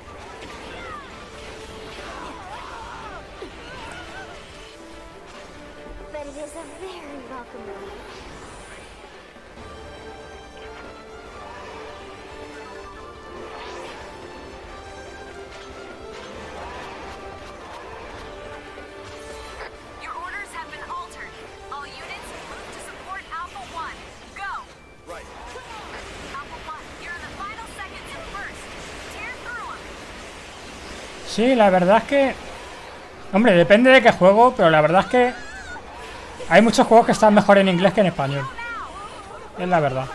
But it is a very welcome relief. Your orders have been altered. All units move to support Alpha 1. Go. Right. Alpha 1, you're in the final seconds in first. Tear through 'em. Sí, la verdad es que... Hombre, depende de qué juego, pero la verdad es que... Hay muchos juegos que están mejor en inglés que en español. Es la verdad.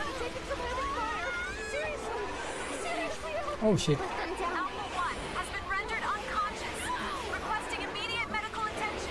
Oh shit. Alpha 1 has been rendered unconscious. Requesting immediate medical attention.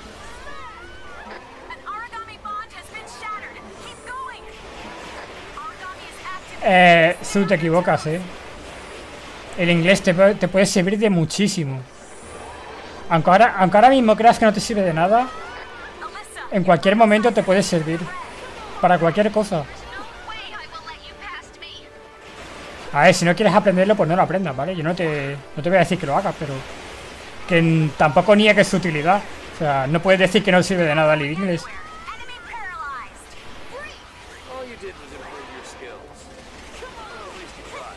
An origami bond has been shattered. Keep going. Origami is active. Zu, te equivocas, El inglés te puede servir de muchísimo. Aunque ahora mismo creas que no te sirve de nada, Alyssa, en cualquier momento te puede servir. Para cualquier cosa. no way I will let you past me. A ver, si no quieres aprenderlo, pues no lo aprendas, ¿vale? Yo no te voy a decir que lo hagas, pero... Que tampoco niegues su utilidad. O sea, no puedes decir que no sirve de nada el inglés. Enemy paralyzed. All you did was improve your skills. Well, at least you tried.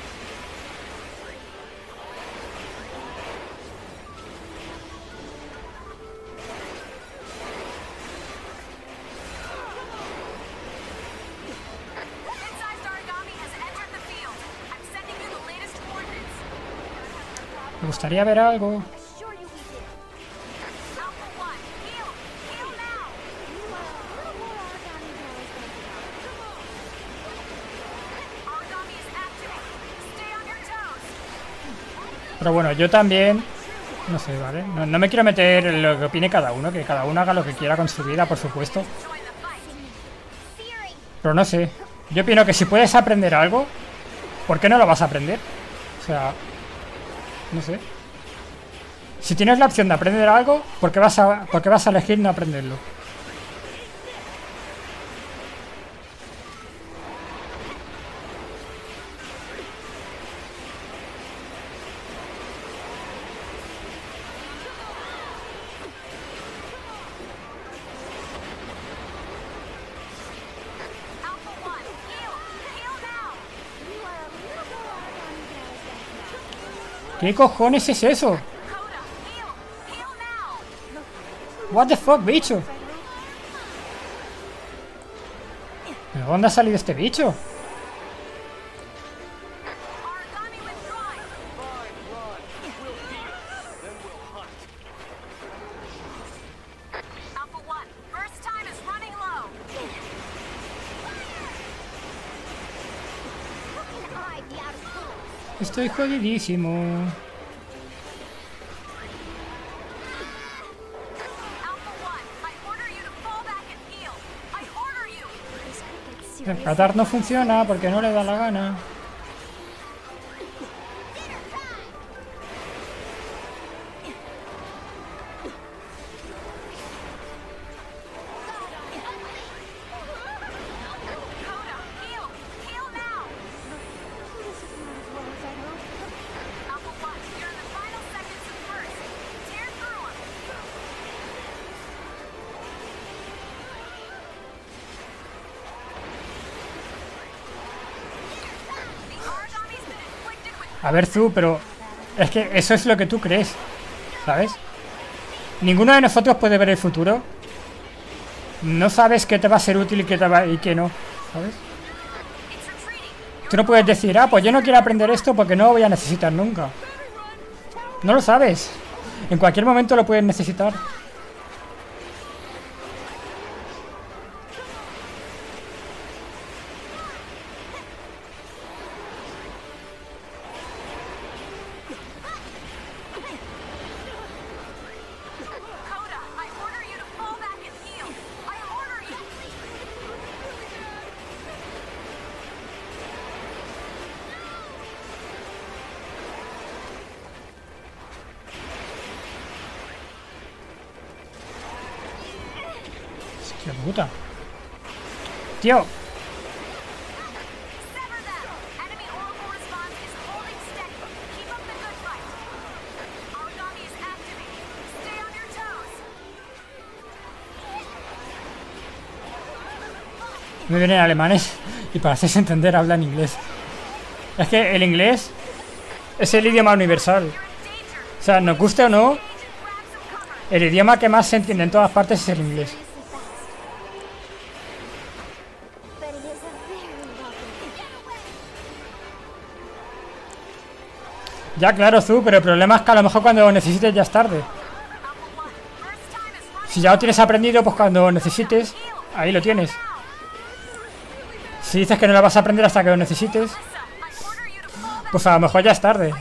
Mid-sized origami has entered the field. I'm sending you the latest coordinates. Me gustaría ver algo. Assure you we did. Alpha 1, heal! Heal now! You are a little more origami girls than you are. Origami is activated. Stay on your toes. Pero bueno, yo también... No sé, ¿vale? No me quiero meter en lo que opine cada uno. Que cada uno haga lo que quiera con su vida, por supuesto. Join the fight. Fury. Pero no sé. Yo opino que si puedes aprender algo, ¿por qué no lo vas a aprender? O sea... No sé. Si tienes la opción de aprender algo, ¿por qué vas a elegir no aprenderlo? Alpha 1, heal! Heal now! You are a little more origami girls than you are. ¿Qué cojones es eso? Coda, heal! Heal now! What the fuck, bicho. ¿De dónde ha salido este bicho? Origami withdrawing. Fine, run. We'll heal. Then we'll hunt. Alpha 1, burst time is running low. How can I be out of school? Estoy jodidísimo. Alpha 1, I order you to fall back and heal. I order you! This could get El serious. Qatar no funciona porque no le da la gana. Coda, heal! Heal now! This is not as well as I hoped. Alpha 1, you're in the final seconds of burst. Tear through him. The origami's been inflicted with A ver, Zu, pero... Es que eso es lo que tú crees. ¿Sabes? Ninguno de nosotros puede ver el futuro. No sabes qué te va a ser útil y qué no. ¿Sabes? it's retreating. Tú no puedes decir, ah, pues yo no quiero aprender esto porque no lo voy a necesitar nunca. No lo sabes. En cualquier momento lo puedes necesitar. Coda, I order you to fall back and heal. I order you! Hostia puta. Tío, Sever them! Enemy oracle response is holding steady. Keep up the good fight. Origami is activated. Stay on your toes. me vienen alemanes y para hacerse entender hablan inglés. Es que el inglés es el idioma universal. You're in danger. O sea, nos guste o no, Agent, grab some cover. el idioma que más se entiende en todas partes es el inglés. But it is a very welcome. Ya, claro, Zu, pero el problema es que a lo mejor cuando lo necesites ya es tarde. Alpha 1, burst time is running Si ya lo tienes aprendido, pues cuando necesites, ahí lo tienes. Si dices que no lo vas a aprender hasta que lo necesites, pues a lo mejor ya es tarde.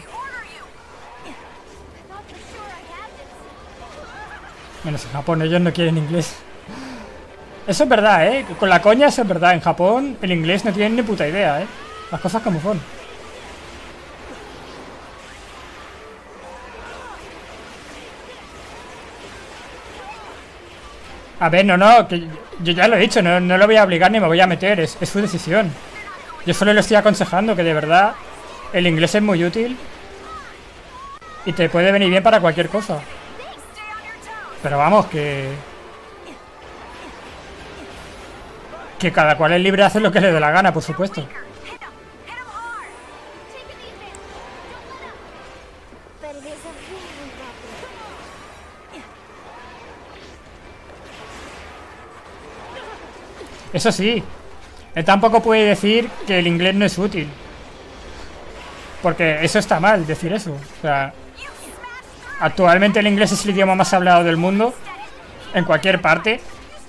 Menos en Japón, ellos no quieren inglés. Eso es verdad, ¿eh? Con la coña eso es verdad. En Japón el inglés no tienen ni puta idea, ¿eh? Las cosas como son. A ver, no, que yo ya lo he dicho, no lo voy a obligar ni me voy a meter, es su decisión. Yo solo le estoy aconsejando que de verdad el inglés es muy útil y te puede venir bien para cualquier cosa. Pero vamos, que cada cual es libre de hacer lo que le dé la gana, por supuesto. Eso sí, él tampoco puede decir que el inglés no es útil. Porque eso está mal, decir eso. O sea, actualmente el inglés es el idioma más hablado del mundo, en cualquier parte.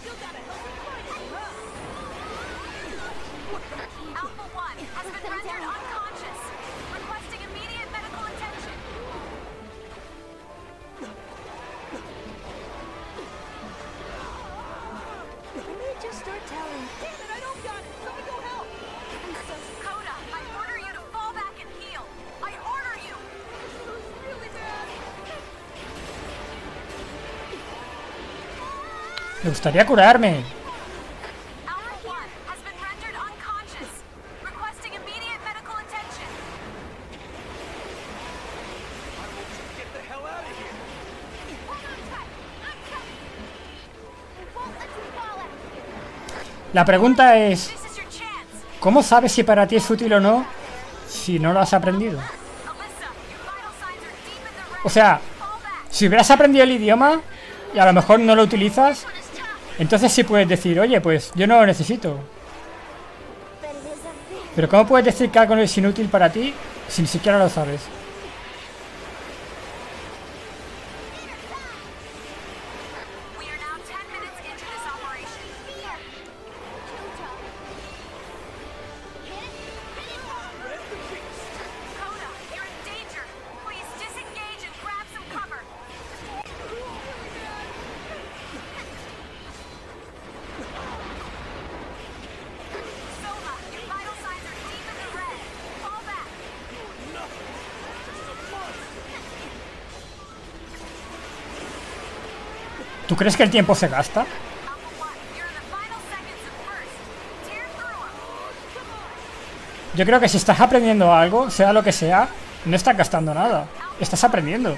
Me gustaría curarme. La pregunta es, ¿cómo sabes si para ti es útil o no si no lo has aprendido? O sea, si hubieras aprendido el idioma y a lo mejor no lo utilizas, entonces sí puedes decir, oye, pues yo no lo necesito. Pero ¿cómo puedes decir que algo no es inútil para ti si ni siquiera lo sabes? ¿Tú crees que el tiempo se gasta? Yo creo que si estás aprendiendo algo, sea lo que sea, no estás gastando nada. Estás aprendiendo.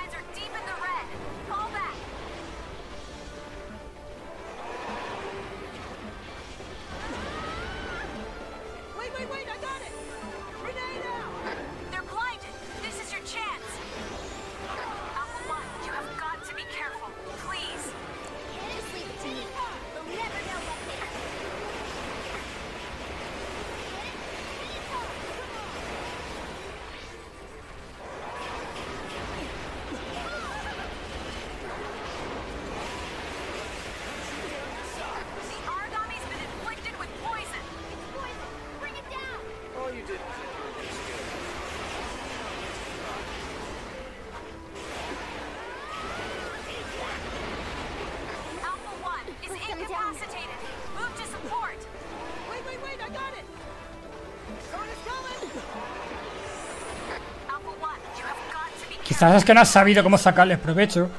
Quizás es que no has sabido cómo sacarles provecho.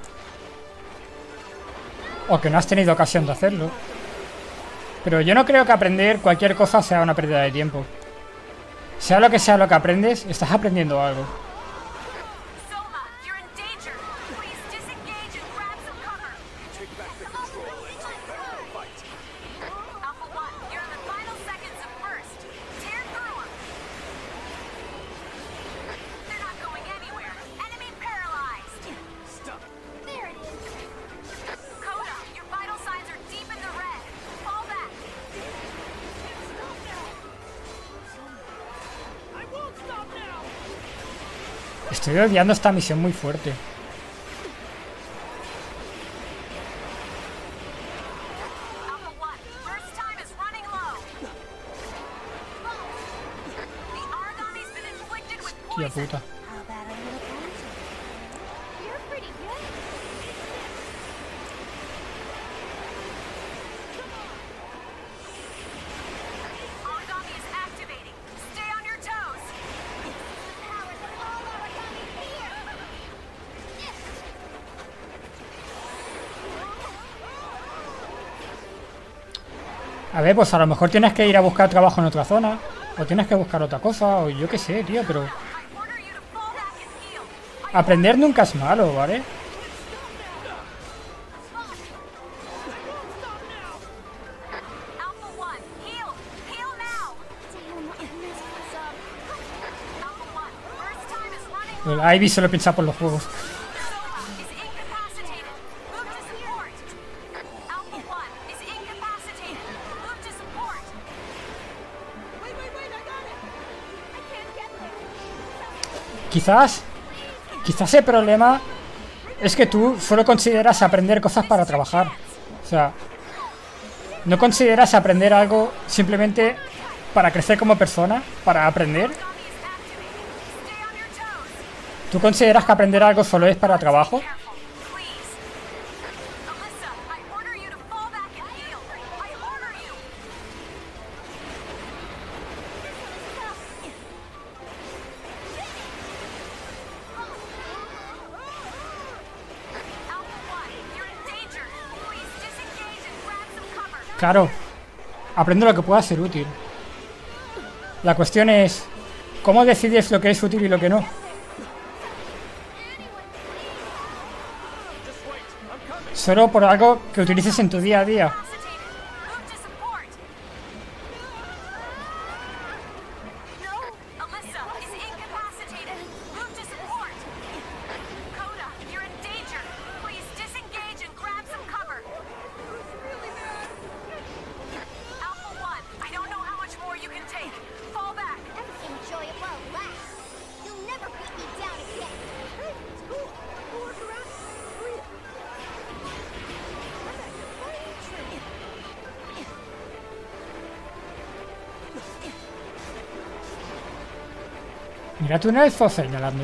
O que no has tenido ocasión de hacerlo. Pero yo no creo que aprender cualquier cosa sea una pérdida de tiempo. Sea lo que aprendes, estás aprendiendo algo. Estoy odiando esta misión muy fuerte. Hostia puta. How about a little ponytail? You're pretty good. Origami is activating. Stay on your toes. Powers of all origami here. A ver, pues a lo mejor tienes que ir a buscar trabajo en otra zona. O tienes que buscar otra cosa. O yo qué sé, tío, pero... I order you to fall back and heal. Aprender nunca es malo, ¿vale? Alpha 1, heal. Heal now. Damn, I messed this up. Alpha 1, first time is running. El Ivy solo piensa por los juegos. Soma is incapacitated. Move to support. Alpha 1 is incapacitated. Move to support. Wait, I got it. I can't get there. Quizás el problema es que tú solo consideras aprender cosas para trabajar. O sea, no consideras aprender algo simplemente para crecer como persona, para aprender. Origami is activating. Stay on your toes. ¿Tú consideras que aprender algo solo es para trabajo? Careful, please. Alyssa, I order you to fall back and heal. I order you. Alpha 1, you're in danger. Please disengage and grab some cover. Claro, aprende lo que pueda ser útil. La cuestión es, ¿cómo decides lo que es útil y lo que no? Solo por algo que utilices en tu día a día. Move to support. No, Alyssa is incapacitated. Move to support. Coda, you're in danger. Please disengage and grab some cover. Alpha 1, I don't know how much more you can take. Fall back. Enjoy it while it lasts. You'll never beat me down again. Hey, it's cool. We'll work around it. Mira tú un elfo señalando.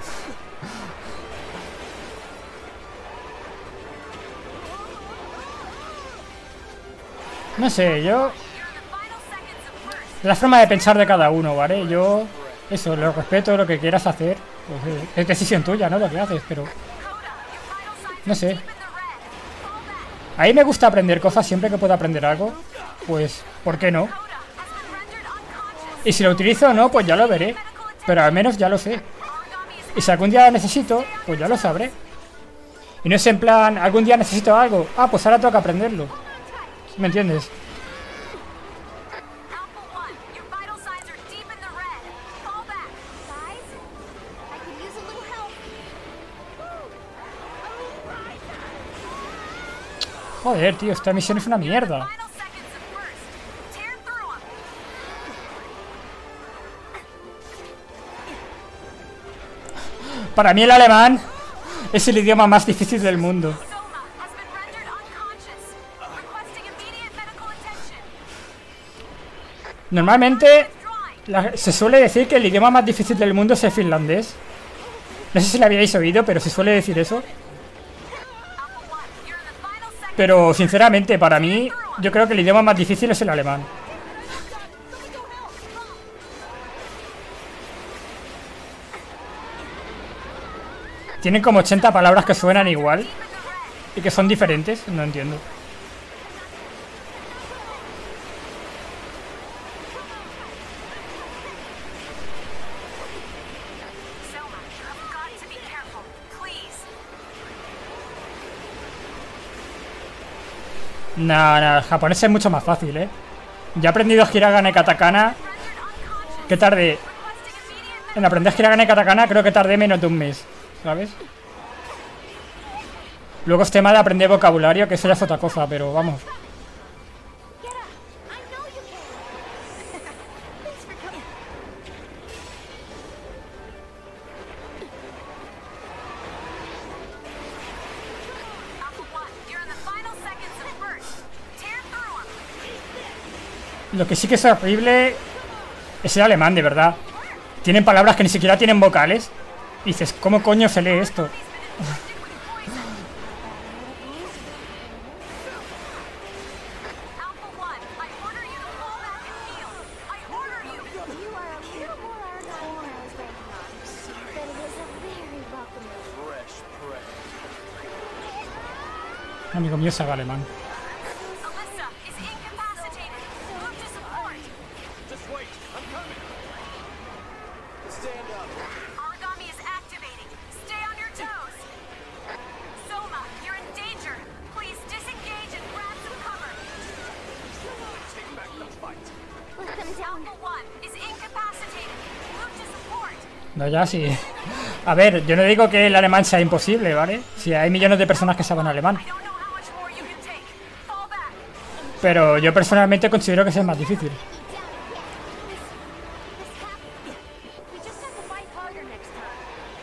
No sé, yo... You're in the final seconds of burst. Es la forma de pensar de cada uno, ¿vale? Yo... Eso, lo respeto, lo que quieras hacer. Pues, es decisión tuya, ¿no? Lo que haces, pero... Coda, your vital signs No are sé. deep in the red. Fall back. A mí me gusta aprender cosas, siempre que pueda aprender algo. Pues, ¿por qué no? Coda has been rendered unconscious. Y si lo utilizo o no, pues ya lo veré. Medical attention. Pero al menos ya lo sé. Origami is Y si algún día lo necesito, pues ya lo sabré. Y no es en plan, algún día necesito algo. Ah, pues ahora tengo que aprenderlo. ¿Me entiendes? Alpha 1, your vital signs are deep in the red. Fall back. Guys, I could use a little help. Joder, tío, esta misión es una mierda. Final seconds of burst. Tear through 'em. Para mí el alemán es el idioma más difícil del mundo. Soma has been rendered unconscious. Requesting immediate medical attention. Normalmente Drawing. se suele decir que el idioma más difícil del mundo es el finlandés. No sé si lo habíais oído, pero se suele decir eso. Alpha 1, you're in the final seconds. Pero sinceramente, para mí, yo creo que el idioma más difícil es el alemán. Tienen como 80 palabras que suenan igual y que son diferentes, no entiendo. Selma, you've got to be careful. Please. Nah, el japonés es mucho más fácil, ¿eh? Ya he aprendido hiragana y katakana. Rendered unconscious. ¿Qué tardé? Requesting immediate En aprender hiragana y katakana creo que tardé menos de un mes, ¿sabes? Luego es tema de aprender vocabulario, que eso ya es otra cosa, pero vamos. Get up. I know you can. Thanks for coming. Alpha 1, you're in the final seconds of burst. Tear through 'em. Lo que sí que es horrible es el alemán, de verdad. tienen palabras que ni siquiera tienen vocales. Y dices, ¿cómo coño se lee esto? Alpha One, I order you to fall back and heal. I order you. You are a little more Argyle than I was banking on. But it is a very welcome move. Fresh prey. Un amigo mío sabe alemán. Alyssa is incapacitated. Move to support. Just wait, I'm coming. Stand up. Origami is activating. Stay on your toes. Soma, you're in danger. Please disengage and grab some cover. Take back the fight. Let them down. Alpha One is incapacitated. Move to support. No, ya sí. A ver, yo no digo que el alemán sea imposible, ¿vale? Si hay millones de personas que saben alemán. I don't know how much more you can take. Fall back. Pero yo personalmente considero que es más difícil. We just have to fight harder next time.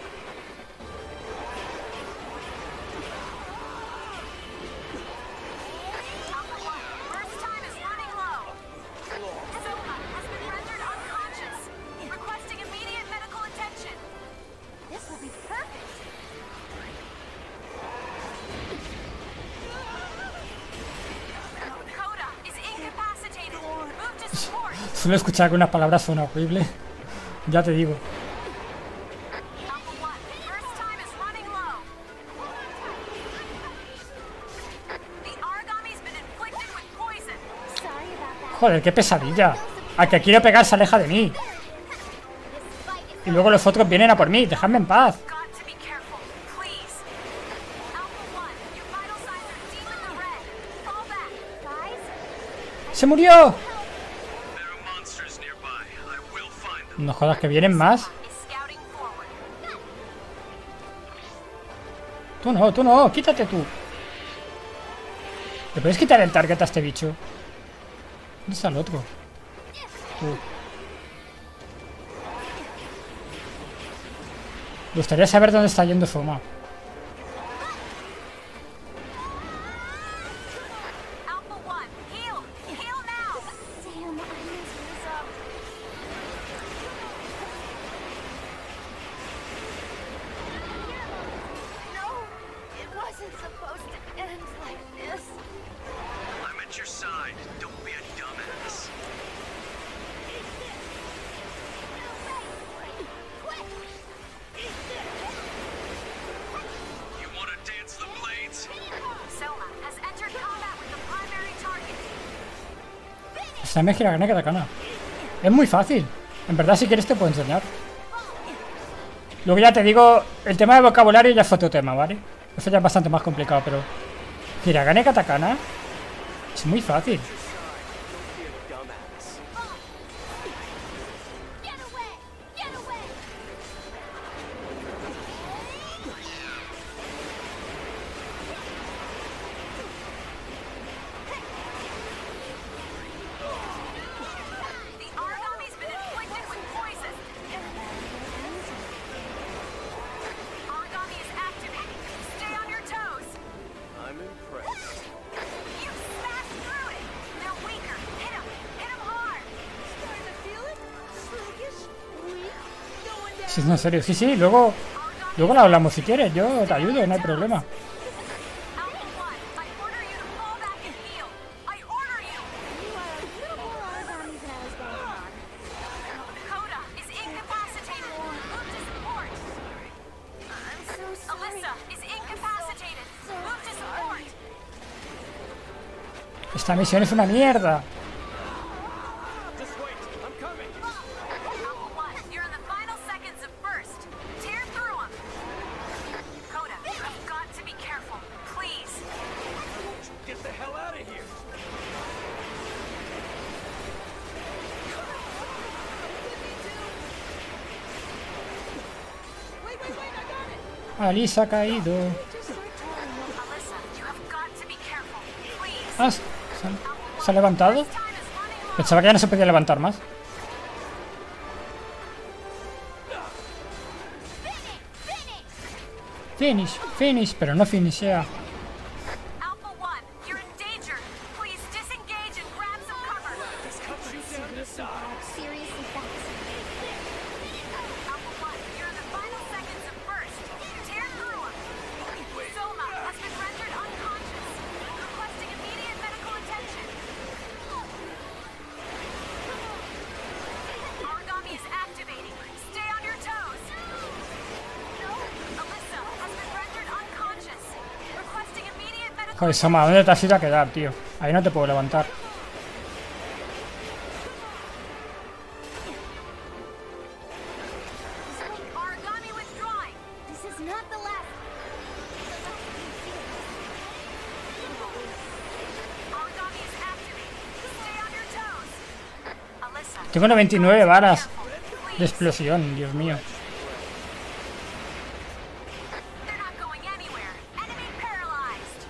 Alpha One, burst time is running low. Soma has been rendered unconscious. Requesting immediate medical attention. This will be perfect. Coda is incapacitated. Move to support. Suelo escuchar que unas palabras son horribles. Ya te digo. Alpha One, burst time is running low. The origami's been inflicted with poison. Sorry about that. Joder, qué pesadilla. Al que quiero pegar se aleja de mí. Y luego los otros vienen a por mí. Dejadme en paz. Got to be careful, please. Alpha One, your vital signs are deep in the red. Fall back. Guys, ¡Se murió! No jodas que vienen más. Is scouting forward. Tú no, quítate tú. ¿Le puedes quitar el target a este bicho? ¿Dónde está el otro? Tú. Me gustaría saber dónde está yendo Soma. Alpha One, heal. Heal now. damn, I messed this up. No, it wasn't supposed to end like this. I'm at your side. Don't be a dumbass. You want to dance the blades? Selma has entered combat with the primary target. Esta me gira que Katana. Es muy fácil. En verdad, si quieres te puedo enseñar. Luego ya te digo, el tema de vocabulario ya fue otro tema, ¿vale? Eso ya es bastante más complicado, pero... Hiragane Katakana es muy fácil. Get away! Get away! The origami's been inflicted with poison. Origami is activating. Stay on your toes. I'm impressed. You smashed through it. They're weaker. Hit him. Hit him hard. Starting to feel it? Sluggish? Weak? Going down. Sí, no, en serio. Sí, luego lo hablamos si quieres. Yo te ayudo, no hay problema. Alpha One, I order you to fall back and heal. I order you. You are a little more Argami than I was banking on. Coda is incapacitated. Move to support. I'm so sorry. Alyssa is incapacitated. Move to support. Esta misión es una mierda. Just wait, I'm coming. Alpha One, you're in the final seconds of burst. Tear through him. Coda, you've got to be careful. Please. Get the hell out of here. Alice ha caído. Alyssa, you have got to be careful. Please. Ah, ¿se ha levantado? Time is running low. Pensaba que ya no se podía levantar más. Finish, pero no finishea. Alpha One, you're in danger. Please disengage and grab some cover. Seriously fast. Joder, Soma, ¿dónde te has ido a quedar, tío? Ahí no te puedo levantar. Origami withdrawing. This is not the last. Origami is activated. Stay on your toes. Alyssa. Tengo 99 varas de explosión, Dios mío. They're not going anywhere. Enemy paralyzed.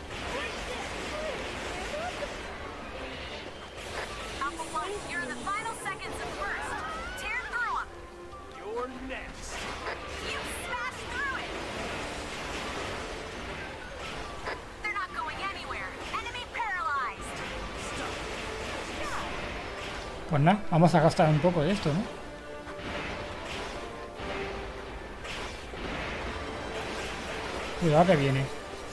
Alpha 1, you're in the final seconds of burst. Tear through them. You're next. You smashed through it. They're not going anywhere. Enemy paralyzed. Pues nada, vamos a gastar un poco de esto, ¿no? Cuidado que viene.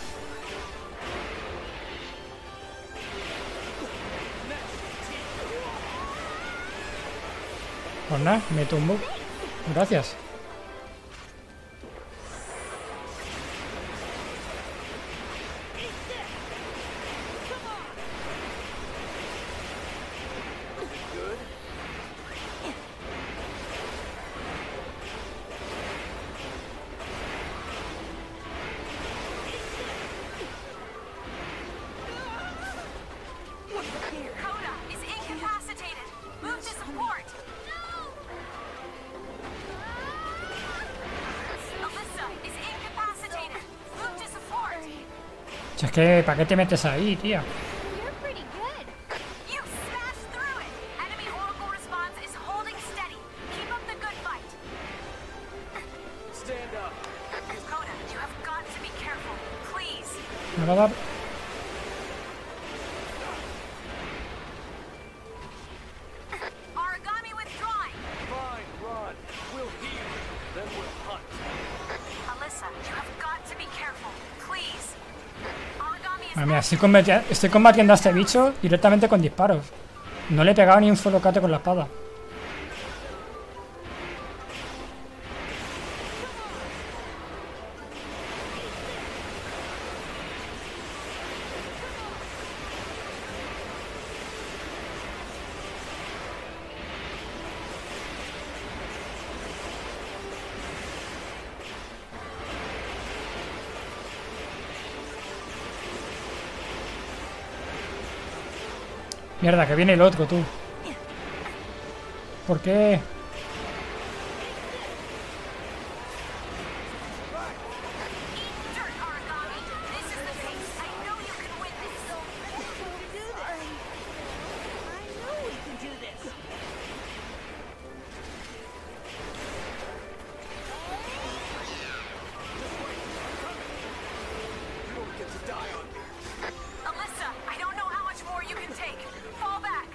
Pues nada, me tumbo. Gracias. Coda is incapacitated. Move to support. Alyssa is incapacitated. Move to support. Si es que, ¿para qué te metes ahí, tía? You're pretty good. You smashed through it. Enemy oracle response is holding steady. Keep up the good fight. Stand up. Coda, you have got to be careful. Please. Me va a dar. Origami withdrawing. Fine, run. We'll heal. Then we'll hunt. Alyssa, you have got to be careful. Please. Origami is Madre mía, estoy combatiendo a este bicho directamente con disparos. No le he pegado ni un solo cate con la espada. Mierda, que viene el otro, tú. ¿Por qué? dirt, Origami. This is the pace. I know you can win this. I know we can do this. You don't get to die on me. Alyssa, I don't know how much more you can take. Fall back.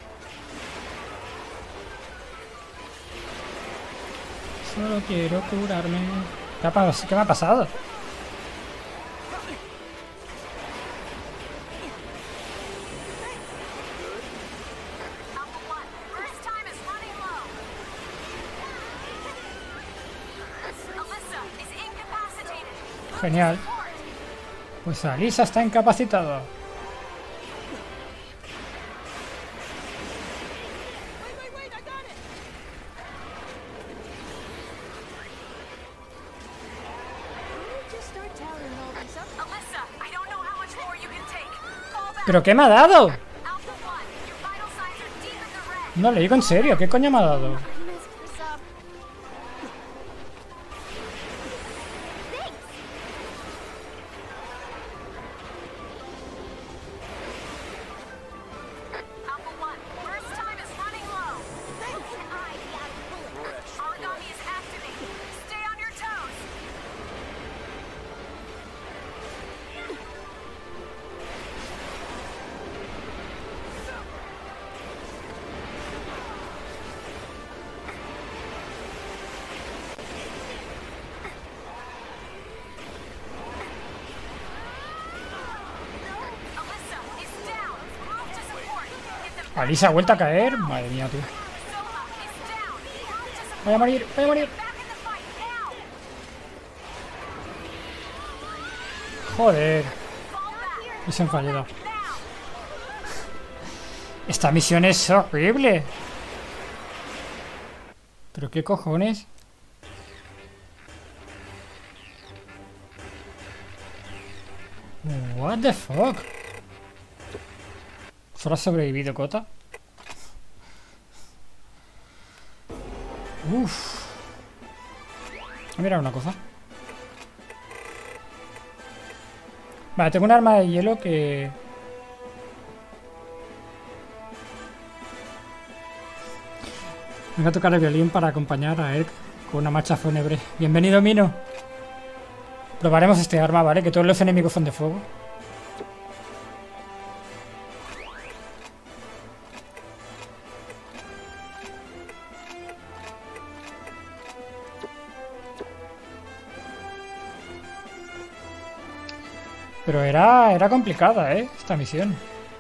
Solo quiero curarme. ¿Qué me ha pasado? Alpha 1, first time is running low. Alyssa is incapacitated. Move to Genial. support. Pues Alisa está incapacitada. Wait, I got it. Just start telling all these up. Alyssa, I don't know how much more you can take. Fall back. ¿Pero qué me ha dado? Alpha 1, your vital signs are deep in the red. No le digo en serio, ¿qué coño me ha dado? I messed this up. Thanks. Alpha 1, first time is running low. Origami is activated. Stay on your toes. Alyssa is down. Move to support. Get them Alisa ha vuelto a caer. Madre mía, tío. Soma is down. Move to support. Voy a morir, voy a morir. Back in the fight now. Joder. Fall back. Misión fallida. Esta misión es horrible. ¿Pero qué cojones? What the fuck? ¿Solo ha sobrevivido Kota? Uff. Mira una cosa. Vale, tengo un arma de hielo que... Me va a tocar el violín para acompañar a Erk con una marcha fúnebre. Bienvenido, Mino. Probaremos este arma, ¿vale? Que todos los enemigos son de fuego. Pero era complicada, esta misión.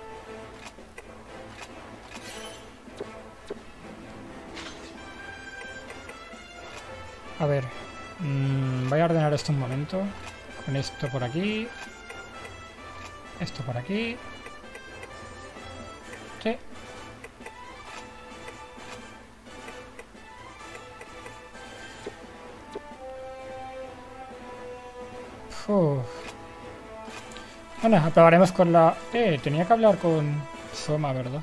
A ver. Voy a ordenar esto un momento. Con esto por aquí. Esto por aquí. Sí. Uf. Bueno, aprobaremos con la... tenía que hablar con Soma, ¿verdad?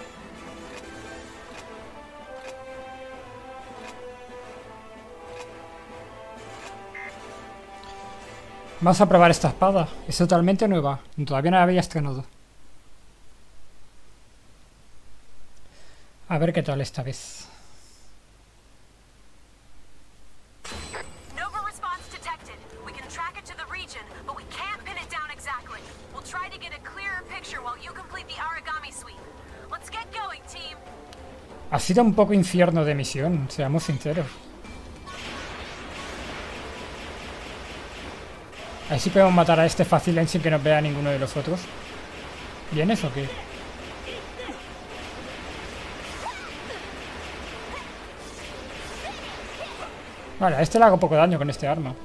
Vamos a probar esta espada. Es totalmente nueva. Todavía no la había estrenado. A ver qué tal esta vez. Nova response detected. We can track it to the region, but we can't pin it down exactly. We'll try to get a clearer picture while you complete the origami sweep. Let's get going, team. Ha sido un poco infierno de misión, seamos sinceros. A ver si podemos matar a este fácil sin que nos vea ninguno de los otros. ¿Vienes o qué? Vale, a este le hago poco daño con este arma.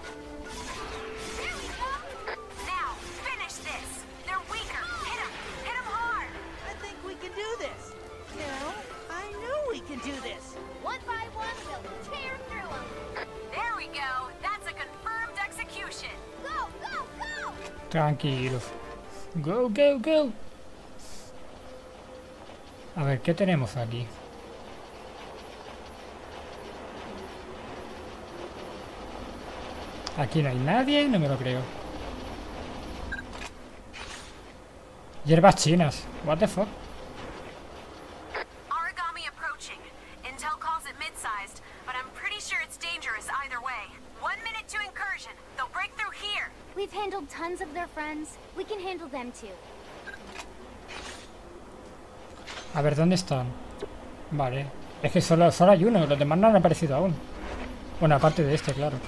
Now, finish this. They're weaker. Hit 'em. Hit 'em hard. I think we can do this. No, I know we can do this. One by one, we'll tear through them. There we go. That's a confirmed execution. Go, go, go! Tranquilos. Go, go, go. A ver, ¿qué tenemos aquí? Aquí no hay nadie, no me lo creo. Hierbas chinas. What the fuck? Origami approaching. Intel calls it mid-sized, but I'm pretty sure it's dangerous either way. 1 minute to incursion. They'll break through here. We've handled tons of their friends. We can handle them too. A ver, ¿dónde están? Vale. Es que solo hay uno, los demás no han aparecido aún. Bueno, aparte de este, claro.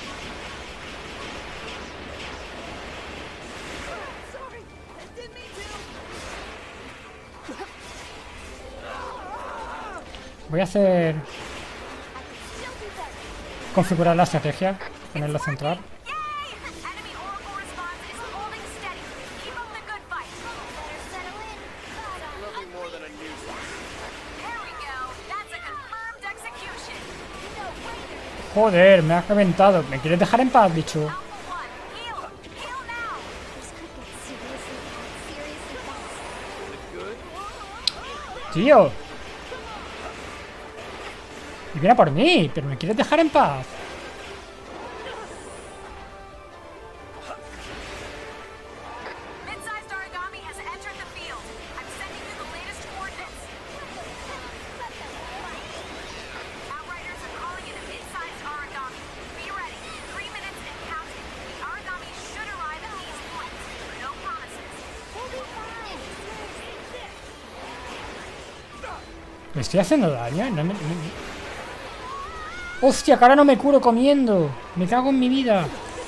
Voy a hacer... configurar la estrategia, ponerla central. Yay! Enemy Oracle response is holding steady. Keep up the good fight. Better settle in. Nothing more than a newsflash. There we go. That's a confirmed execution. Joder, me has reventado. ¿Me quieres dejar en paz, bicho? Alpha 1, heal. Heal now. This could get seriously bad. Tío. Y viene a por mí, pero me quieres dejar en paz. Mid-sized origami has entered the field. I'm sending you the latest coordinates. Outriders are calling it a mid-sized origami. Be ready. 3 minutes and counting. The origami should arrive at these points. No promises. ¿Me estoy haciendo daño? ¡Hostia, que ahora no me curo comiendo! ¡Me cago en mi vida!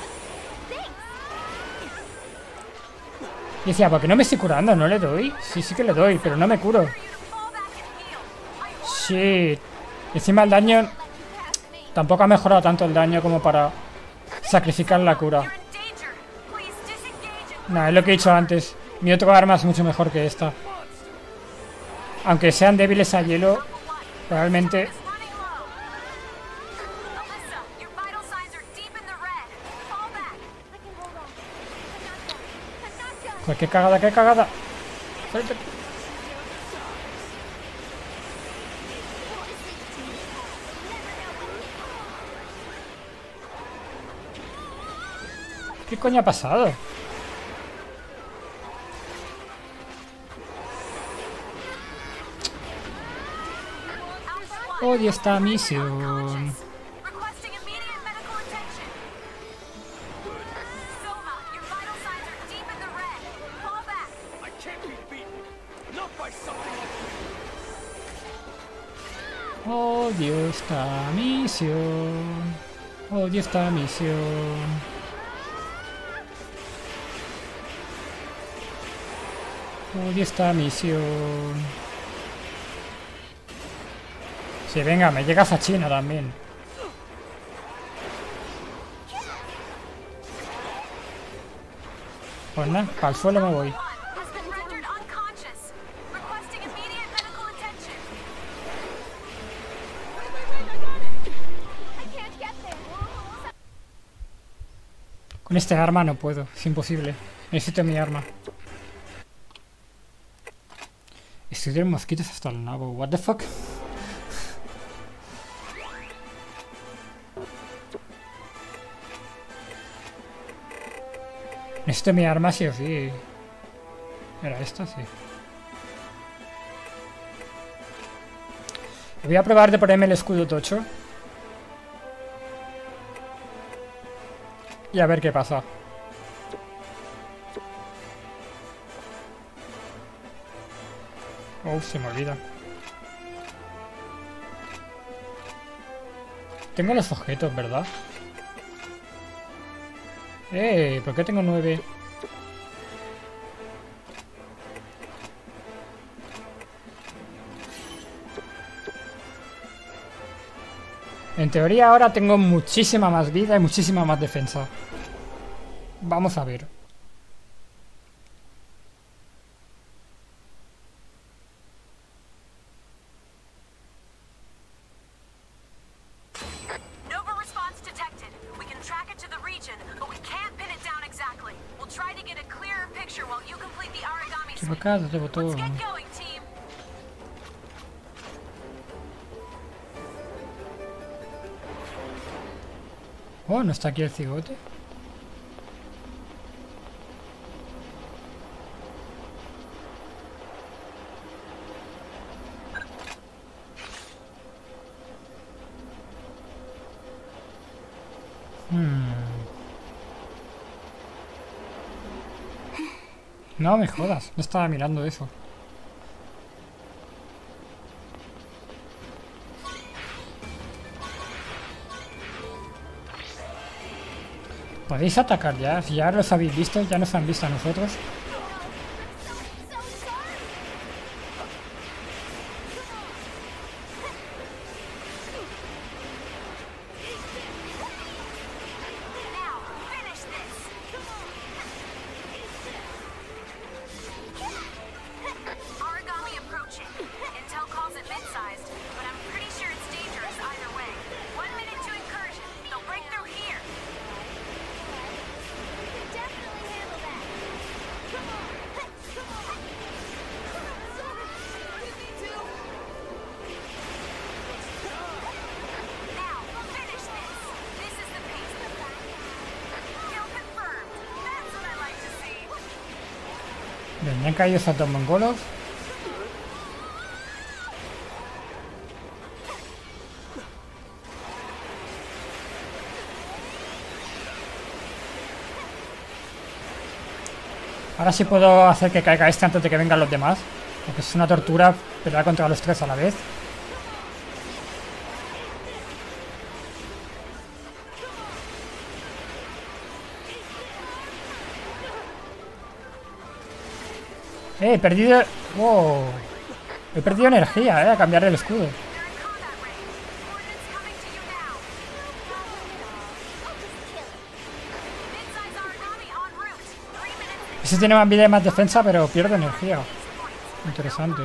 Y decía, ¿por qué no me estoy curando? ¿No le doy? Sí, sí que le doy, pero no me curo. Fall back and heal. Are you Shit. Encima el daño... Tampoco ha mejorado tanto el daño como para sacrificar la cura. You're in danger. Please disengage and No, es lo que he dicho antes. Mi otro arma es mucho mejor que esta. Aunque sean débiles a hielo, realmente... Alyssa, your vital signs are deep in the red. Fall back. I can hold on. I'm not done. Joder, qué cagada, qué cagada. Suelta. ¿Qué coño ha pasado? Odio esta misión. Requesting immediate medical attention. Soma, your vital signs are deep in the red. Fall back. I can't be beaten. Not by something. Odio esta misión. Odio esta misión. Odio esta misión. Sí, venga, me llegas a China también. Pues nada, para el suelo me voy. Has been rendered unconscious. Requesting immediate medical attention. I can't get there. Con este arma no puedo, es imposible. Necesito mi arma. Estoy de mosquitos hasta el nabo. What the fuck? Necesito mi arma sí o sí. ¿Era esta? Sí. Voy a probar de ponerme el escudo tocho. Y a ver qué pasa. Oh, se me olvida. Tengo los objetos, ¿verdad? ¿Por qué tengo 9? En teoría ahora tengo muchísima más vida y muchísima más defensa. Vamos a ver. Nova response detected. We can track it to the region, but we can't pin it down exactly. We'll try to get a clearer picture while you complete the origami suite. Equivocado de botón. Let's get going, team. Oh, ¿no está aquí el cigote? No me jodas, no estaba mirando eso. ¿Podéis atacar ya? Si ya los habéis visto, ya nos han visto a nosotros. Now, finish this. Origami approaching. Intel calls it mid-sized, but I'm pretty sure it's dangerous either way. 1 minute to incursion. They'll break through here. We can definitely handle that. Come on. Come on. Now, finish this. This is the pace. Kill confirmed. That's what I like to see. Bien, ya han caído esos dos mongolos. Ahora sí puedo hacer que caiga este antes de que vengan los demás. Porque es una tortura pelear contra los tres a la vez. He perdido... Wow. He perdido energía, a cambiar el escudo. You're in combat range. Coordinates coming to you now. Mid-size origami en route. 3 minutes Ese tiene más vida y más defensa, pero pierde energía. Interesante.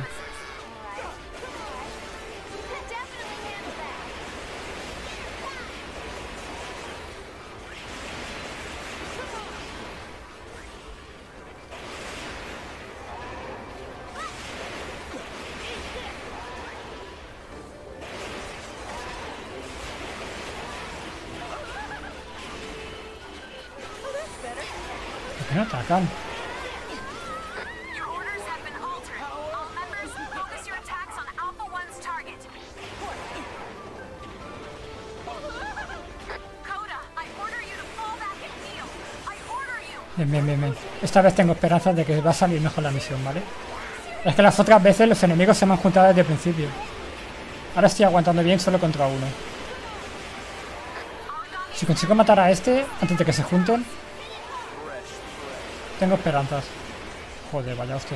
¿Por qué no atacan? Your orders have been altered. All members, focus your attacks on Alpha 1's target. Coda, I order you to fall back and heal. I order you. Bien, bien, bien, bien. Esta vez tengo esperanzas de que va a salir mejor la misión, ¿vale? Es que las otras veces los enemigos se me han juntado desde el principio. Ahora estoy aguantando bien solo contra uno. Si consigo matar a este antes de que se junten, tengo esperanzas. Joder, vaya hostia.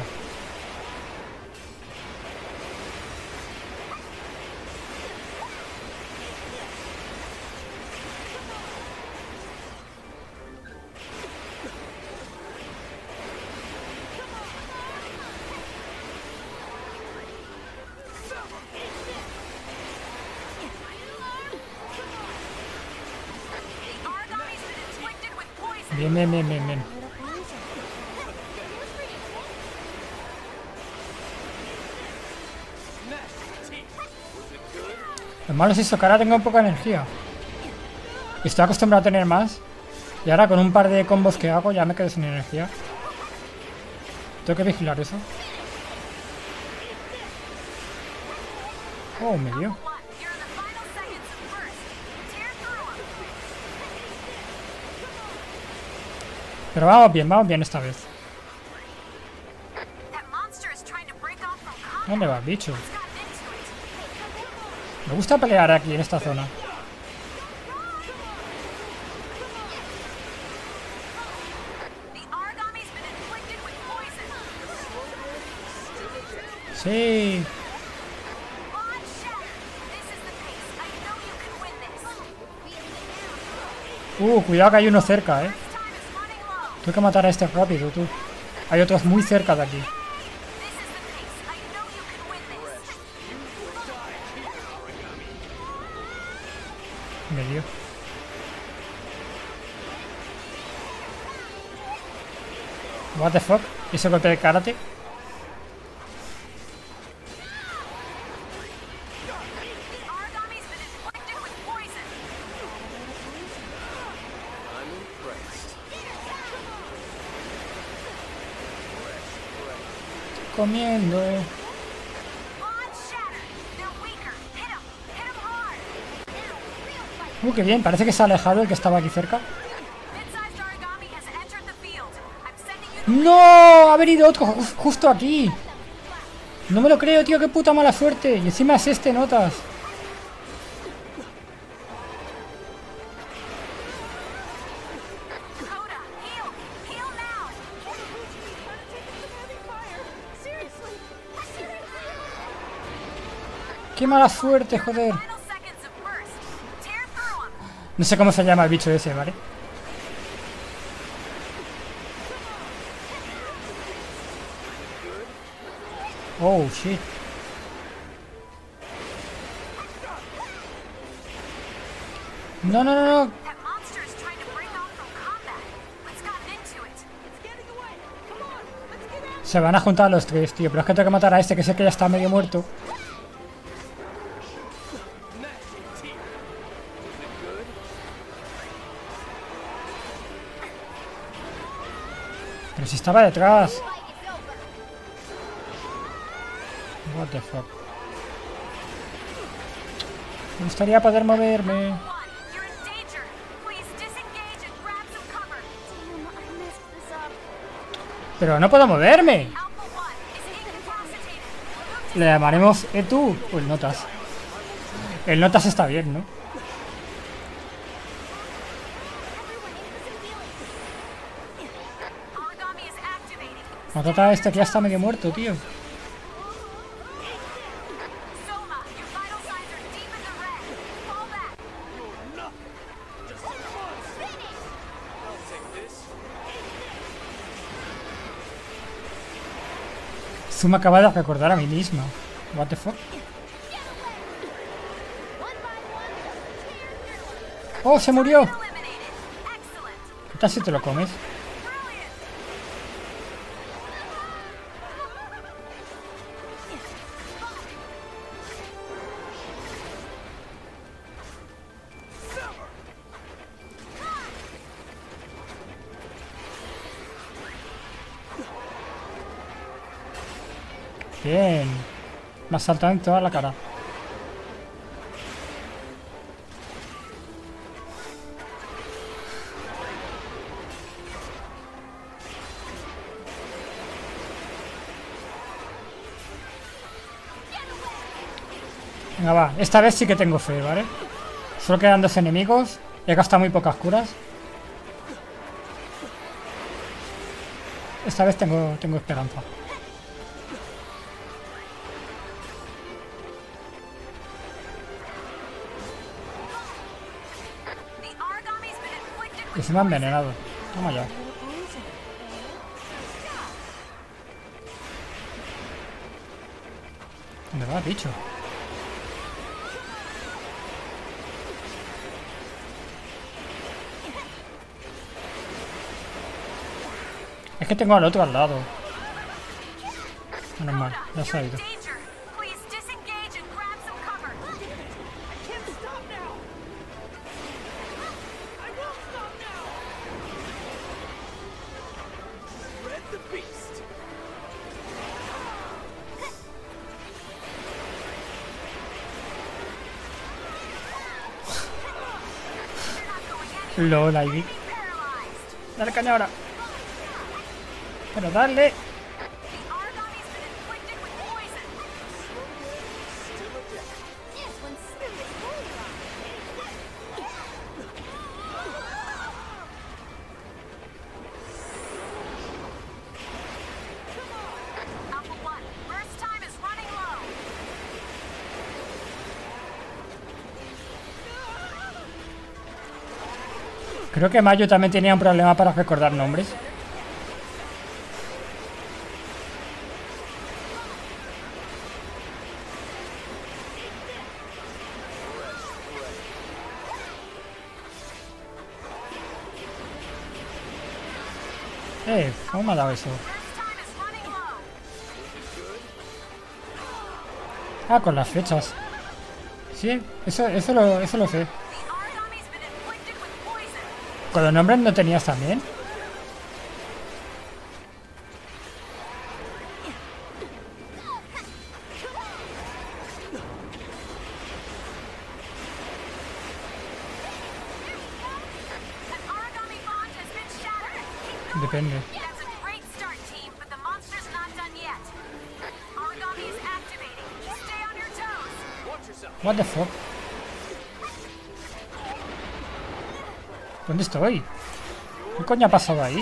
Aragami's been inflicted with poison. Bien, bien, bien, bien, bien. Lo malo es eso, que ahora tengo un poco de energía. Y estoy acostumbrado a tener más. Y ahora con un par de combos que hago ya me quedo sin energía. Tengo que vigilar eso. Oh, me dio. You're in the final seconds of burst. Tear through 'em. Pero vamos bien esta vez. That monster is trying to break off from combat. ¿Dónde va el bicho? It's gotten into it. Me gusta pelear aquí en esta zona. The Aragami's been inflicted with poison. Sí. Bond shattered. This is the pace. I know you can win this. Cuidado que hay uno cerca, Time is running low. Tengo que matar a este rápido, tú. Hay otros muy cerca de aquí. This is the pace. I know you can win this. Me dio. What the fuck? ¿Y ese golpe de karate? The Aragami's been inflicted with poison. I'm impressed. Comiendo. Bond shattered. They're weaker. Hit 'em. Hit 'em hard. Qué bien. Parece que se ha alejado el que estaba aquí cerca. Mid-sized Aragami has entered the field. I'm sending you to ¡No! Ha venido otro justo aquí. No me lo creo, tío. Qué puta mala suerte. Y encima es este, notas. Coda. Heal. Heal now. Qué mala suerte, joder. Final seconds of burst. Tear through 'em. No sé cómo se llama el bicho ese, ¿vale? Oh, shit. No, no, no, no. That monster is trying to break off from combat. What's gotten into it? It's getting away. Come on. Let's get out. Se van a juntar los tres, tío. Pero es que tengo que matar a este, que sé que ya está medio muerto. Pero si estaba detrás. What the fuck. Me gustaría poder moverme. One, you're in danger. Please disengage and grab some cover. Damn, I messed this up. Pero no puedo moverme. Alpha 1 is incapacitated. Le llamaremos tú o el Notas. El Notas está bien, ¿no? Aragami is activating. Matata a este que ya está medio muerto, tío. Soma, your vital signs are deep in the red. Fall back. Zoom acaba de recordar a mí misma. What the fuck? ¡Oh, se murió! ¿Qué tal si te lo comes? Bien. Me ha saltado en toda la cara. Venga, va. Esta vez sí que tengo fe, ¿vale? Solo quedan 2 enemigos. He gastado muy pocas curas. Esta vez tengo esperanza. Y se me ha envenenado. Toma ya. ¿Dónde va, bicho? Es que tengo al otro al lado. Menos mal, ya se ha ido. LOL, Ivy. Dale caña ahora. Pero dale. Creo que Mayo también tenía un problema para recordar nombres. ¿Cómo me ha dado eso? Ah, con las fechas. Sí, eso lo sé. ¿Con los nombres no tenías también? Depende. What the fuck? ¿Dónde estoy? ¿Qué coño ha pasado ahí?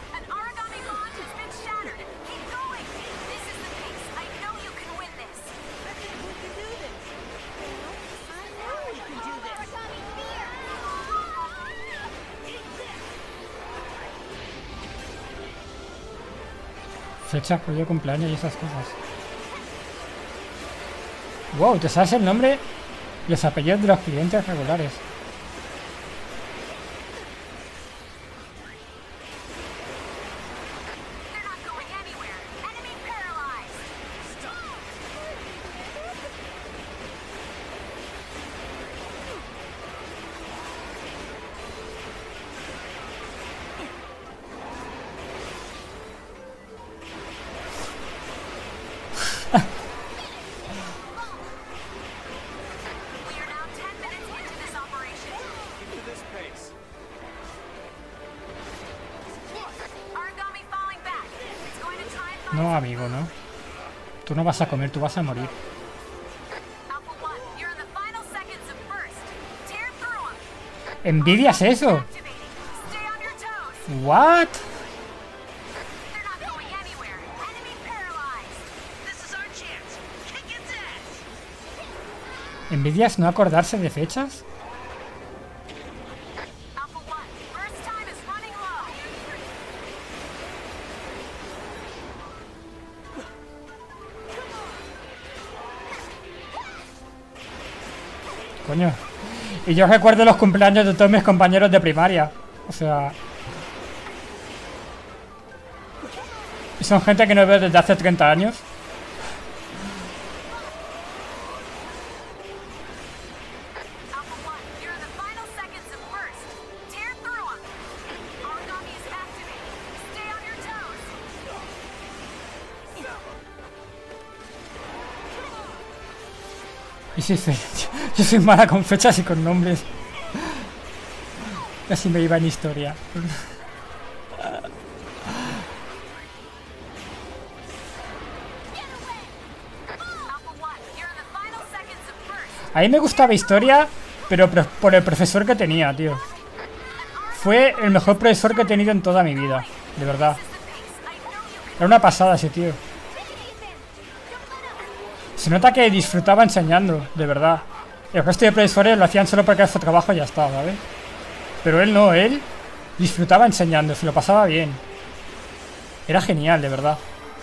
Fecha, de cumpleaños y esas cosas. Wow, ¿te sabes el nombre y los apellidos de los clientes regulares? No, amigo, no. Tú no vas a comer, tú vas a morir. ¿Envidias eso? ¿What? ¿Envidias no acordarse de fechas? Coño. Y yo recuerdo los cumpleaños de todos mis compañeros de primaria. O sea... Y son gente que no veo desde hace 30 años. Alpha One, you're in the final seconds of burst. Tear through 'em. Origami is activating. Stay on your toes. Y sí, sí, yo soy mala con fechas y con nombres. Casi me iba en historia. Alpha One, you're in the final seconds of burst. A mí me gustaba historia, pero por el profesor que tenía, tío. Fue el mejor profesor que he tenido en toda mi vida, de verdad. Era una pasada ese tío. Se nota que disfrutaba enseñando, de verdad. El resto de profesores lo hacían solo porque era su trabajo y ya está, ¿vale? Pero él no, él disfrutaba enseñando, se lo pasaba bien. Era genial, de verdad.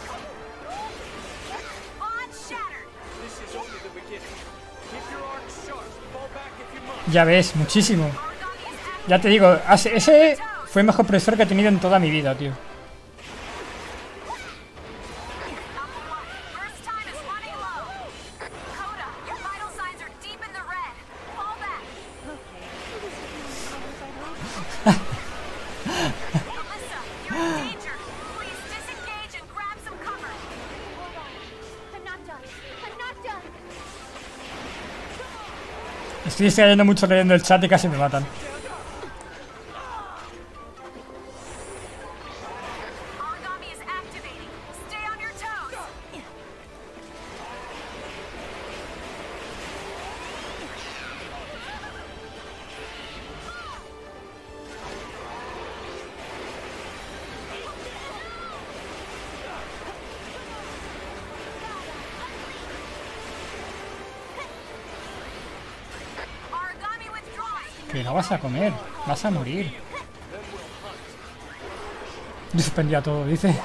Ya ves, muchísimo. Ya te digo, ese fue el mejor profesor que he tenido en toda mi vida, tío. Estoy distrayendo mucho leyendo el chat y casi me matan. Que no vas a comer, vas a morir. Yo suspendía todo, dice.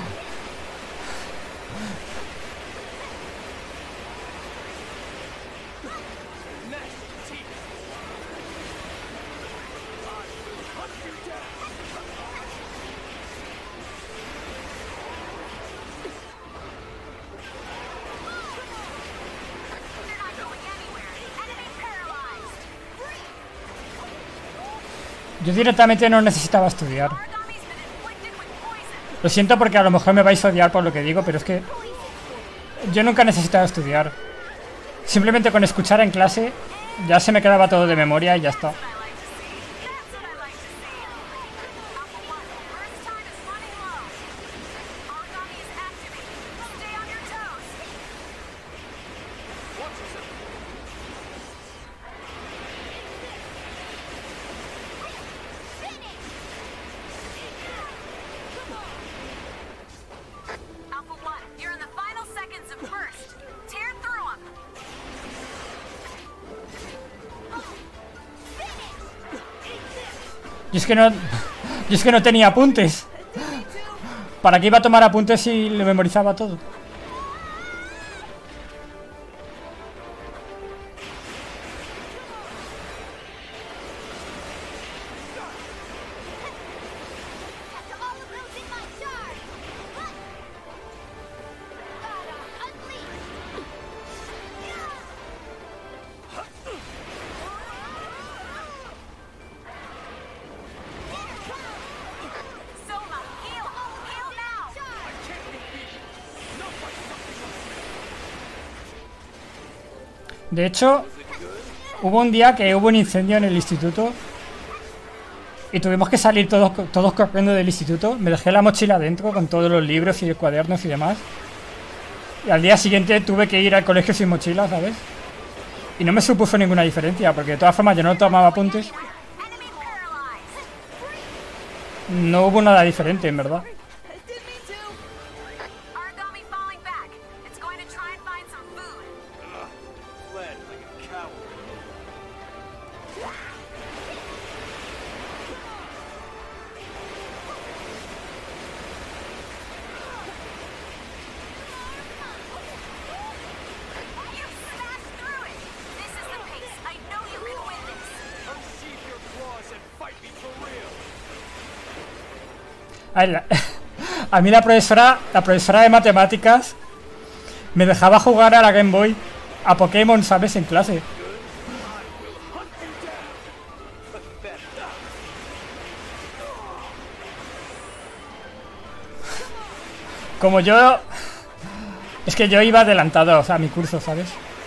Yo directamente no necesitaba estudiar. Lo siento porque a lo mejor me vais a odiar por lo que digo, pero es que yo nunca necesitaba estudiar. Simplemente con escuchar en clase ya se me quedaba todo de memoria y ya está. Yo es que no tenía apuntes. ¿Para qué iba a tomar apuntes si lo memorizaba todo? De hecho, hubo un día que hubo un incendio en el instituto y tuvimos que salir todos corriendo del instituto. Me dejé la mochila dentro con todos los libros y cuadernos y demás. Y al día siguiente tuve que ir al colegio sin mochila, ¿sabes? Y no me supuso ninguna diferencia, porque de todas formas yo no tomaba apuntes. No hubo nada diferente, en verdad. You smashed through it! This is the pace I know A mí la profesora de matemáticas me dejaba jugar a la Game Boy, a Pokémon, ¿sabes? En clase. Como yo... Es que yo iba adelantado, o sea, a mi curso, ¿sabes?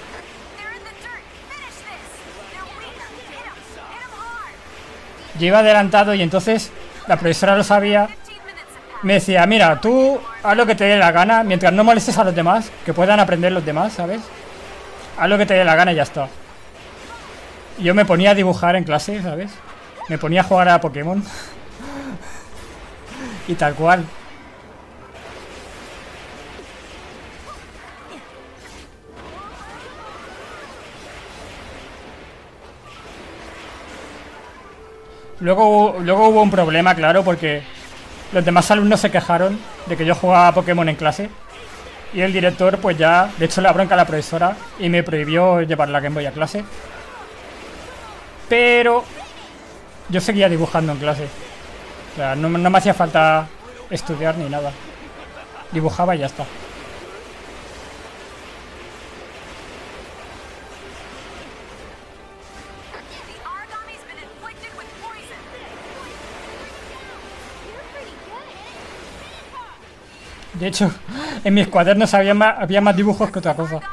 Yo iba adelantado y entonces la profesora lo sabía. Me decía, mira, tú haz lo que te dé la gana, mientras no molestes a los demás, que puedan aprender los demás, ¿sabes? Haz lo que te dé la gana y ya está. Y yo me ponía a dibujar en clase, ¿sabes? Me ponía a jugar a Pokémon. Y tal cual. Luego hubo un problema, claro, porque los demás alumnos se quejaron de que yo jugaba a Pokémon en clase. Y el director, pues ya, de hecho, le bronca a la profesora y me prohibió llevar la Game Boy a clase. Pero yo seguía dibujando en clase. O sea, no me hacía falta estudiar ni nada. Dibujaba y ya está. De hecho, en mis cuadernos había más dibujos que otra cosa.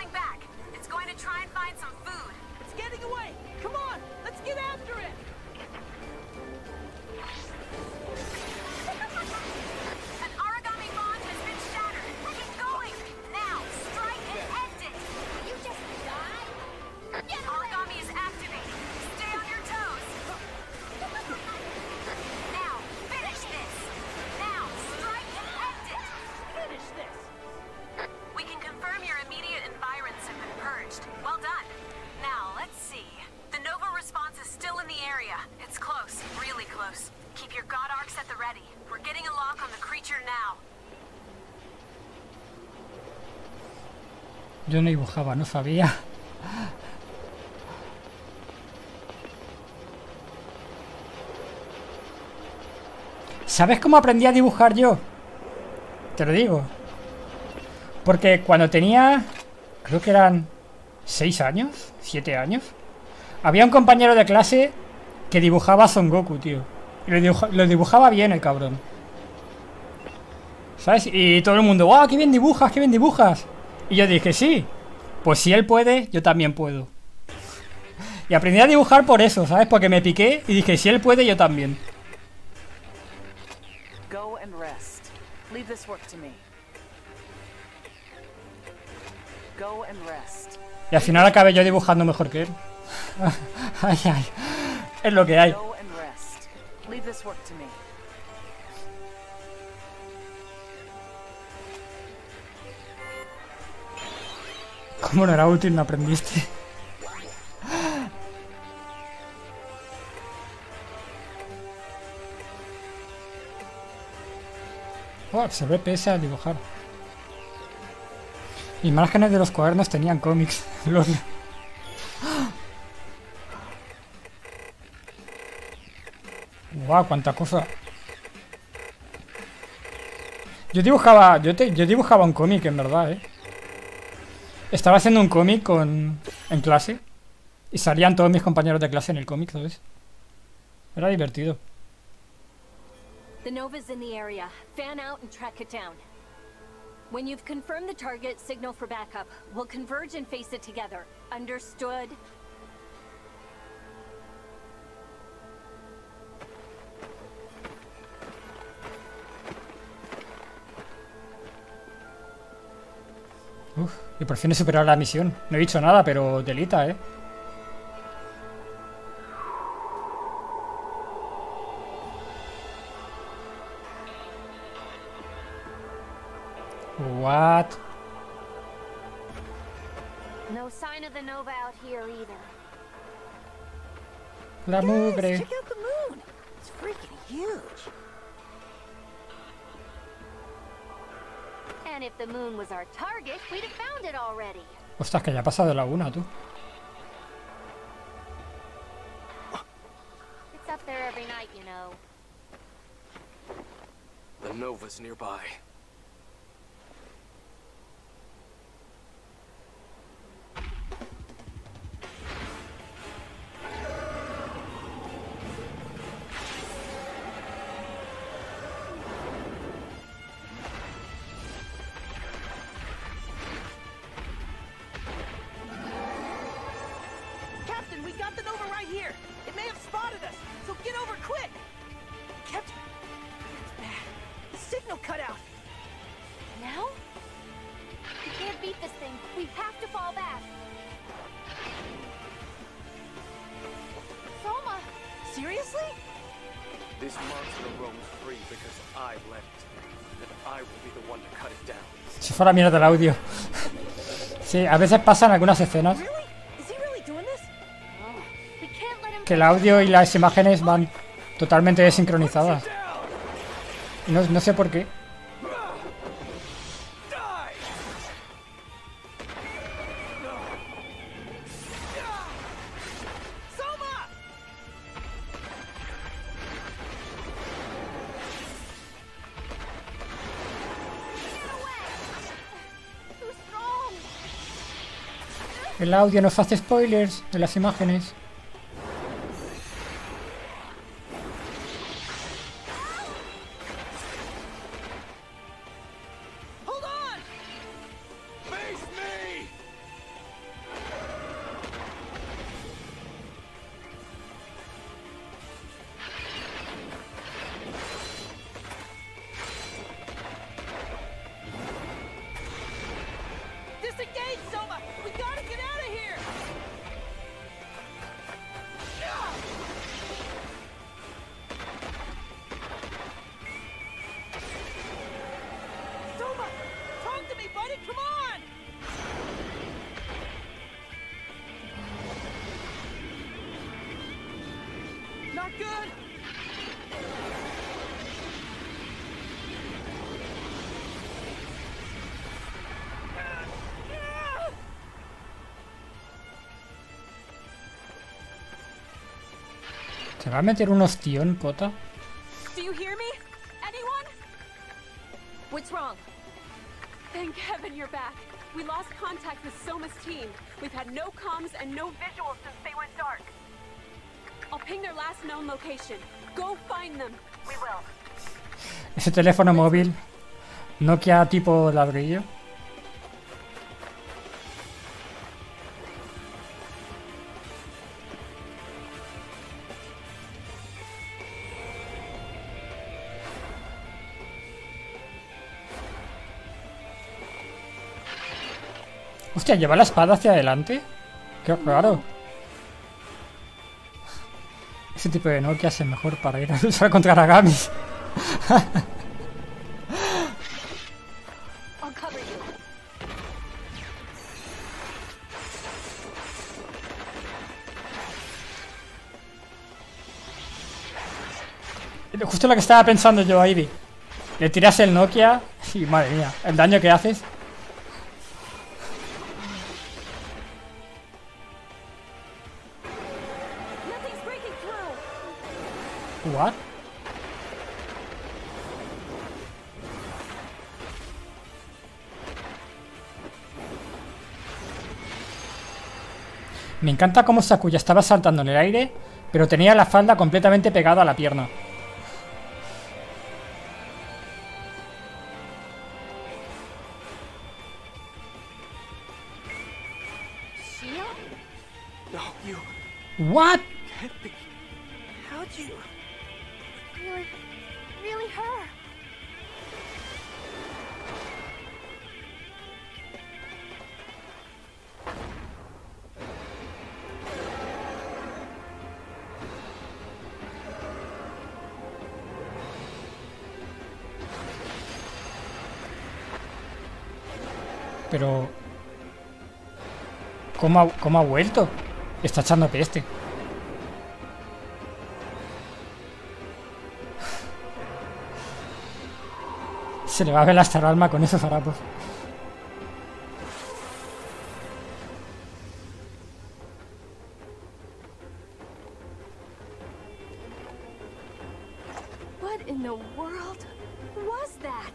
Yo no dibujaba, no sabía. ¿Sabes cómo aprendí a dibujar yo? Te lo digo. Porque cuando tenía... Creo que eran 6 años, 7 años. Había un compañero de clase que dibujaba a Son Goku, tío. Y lo dibujaba bien el cabrón. ¿Sabes? Y todo el mundo, ¡wow! ¡Qué bien dibujas! ¡Qué bien dibujas! Y yo dije, sí, pues si él puede, yo también puedo. Y aprendí a dibujar por eso, ¿sabes? Porque me piqué y dije, si él puede, yo también. Go and rest. Leave this work to me. Go and rest. Y al final acabé yo dibujando mejor que él. Ay, ay. Es lo que hay. Go and rest. Leave this work to me. ¿Cómo no era útil? No aprendiste. Oh, se ve pese a dibujar. Mis márgenes de los cuadernos tenían cómics. Guau, cuánta cosa. Yo dibujaba un cómic, en verdad, Estaba haciendo un cómic en clase y salían todos mis compañeros de clase en el cómic, ¿sabes? Era divertido. The Nova's in the area. Fan out and track it down. When you've confirmed the target, signal for backup. We'll converge and face it together. Understood? Uf, y por fin he superado la misión. No he dicho nada, pero delita, What? No sign of the Nova out here either. La mugre. Check out the moon. It's freaking huge. And if the moon was our target, we'd have found it already. Ostras, que ya ha pasado la una, tú. It's up there every night, you know. Nova's nearby. Captain, we got the Nova right here. It may have spotted us, so get over quick. Captain, it's bad. The signal cut out. Now? We can't beat this thing. We have to fall back. Soma! Seriously? This monster roams free because I let it. And I will be the one to cut it down. Si fuera mierda el audio. Sí, a veces pasan algunas escenas Really? Is he really doing this? We can't let him que el audio y las imágenes van totalmente desincronizadas. Y no sé por qué. Soma! too strong. El audio nos hace spoilers de las imágenes. Hold on! Face me! Disengage, Soma! We gotta get out of here! Soma! Talk to me, buddy! Come on! Not good! ¿Se va a meter un ostión, Cota? Do you hear me? Anyone? What's wrong? Thank heaven you're back. We lost contact with Soma's team. We've had no comms and no visuals since they went dark. I'll ping their last known location. Go find them. We will. Ese teléfono móvil Nokia tipo ladrillo. Hostia, ¿lleva la espada hacia adelante? Qué raro. Ese tipo de Nokia es el mejor para ir a luchar contra Aragamis. I'll cover you. Justo lo que estaba pensando yo, Ivy. Le tiras el Nokia y madre mía, el daño que haces. Nothing's breaking through. What? Me encanta cómo Sakuya estaba saltando en el aire, pero tenía la falda completamente pegada a la pierna. Shia? No, you What? can't be. How'd you... Really her. Pero... ¿Cómo ha vuelto? Está echando peste. Se le va a ver hasta el alma con esos harapos. What in the world was that?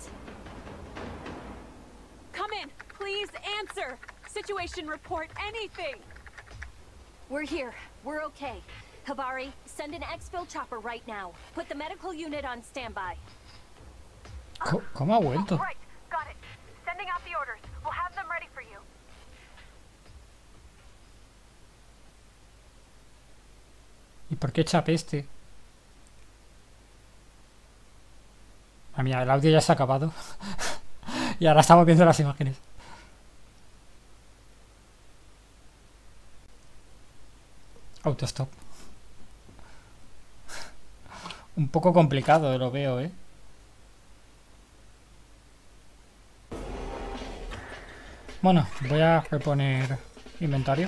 Come in. Please answer. Situation report, anything. We're here. We're okay. Habari, send an exfil chopper right now. Put the medical unit on standby. ¿Cómo ha vuelto? Right, got it. Sending out the orders. We'll have them ready for you. ¿Y por qué echa peste? Ah, mira, el audio ya se ha acabado. Y ahora estamos viendo las imágenes. Autostop. Un poco complicado, lo veo, ¿eh? Bueno, voy a reponer inventario.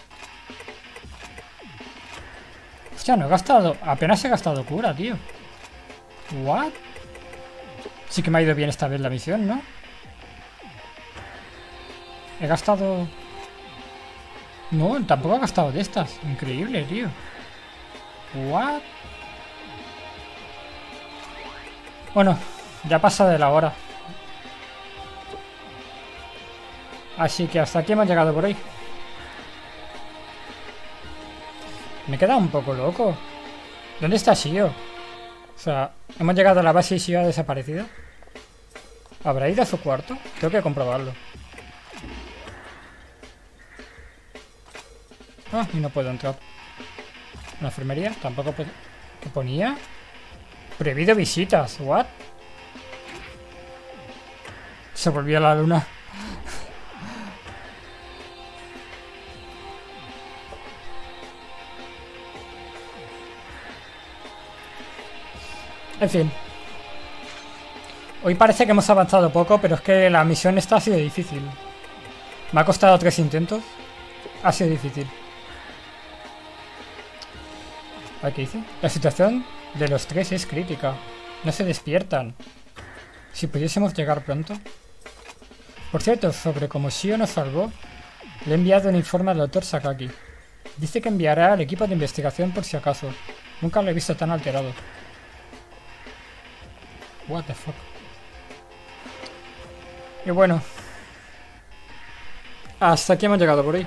Hostia, no he gastado... Apenas he gastado cura, tío. ¿What? Sí que me ha ido bien esta vez la misión, ¿no? He gastado... No, tampoco he gastado de estas. Increíble, tío. ¿What? Bueno, ya pasa de la hora. Así que hasta aquí hemos llegado por hoy. Me he quedado un poco loco. ¿Dónde está Shio? O sea, hemos llegado a la base y Shio ha desaparecido. ¿Habrá ido a su cuarto? Tengo que comprobarlo. Ah, y no puedo entrar. ¿Una enfermería? Tampoco puedo... ¿Qué ponía? Prohibido visitas. ¿What? Se volvió a la luna. En fin. Hoy parece que hemos avanzado poco, pero es que la misión esta ha sido difícil. Me ha costado 3 intentos. Ha sido difícil. A ver qué dice. La situación de los 3 es crítica. No se despiertan. Si pudiésemos llegar pronto. Por cierto, sobre cómo Shio nos salvó, le he enviado un informe al Dr. Sakaki. Dice que enviará al equipo de investigación por si acaso. Nunca lo he visto tan alterado. What the fuck. Y bueno, hasta aquí hemos llegado por hoy.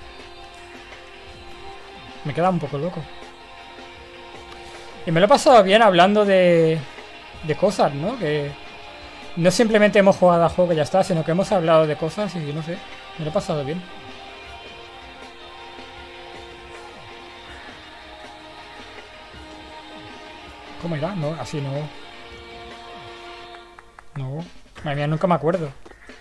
Me he quedado un poco loco. Y me lo he pasado bien hablando de cosas, ¿no? Que no simplemente hemos jugado al juego y ya está, sino que hemos hablado de cosas y no sé, me lo he pasado bien. ¿Cómo irá? No, así no. No, madre mía, nunca me acuerdo.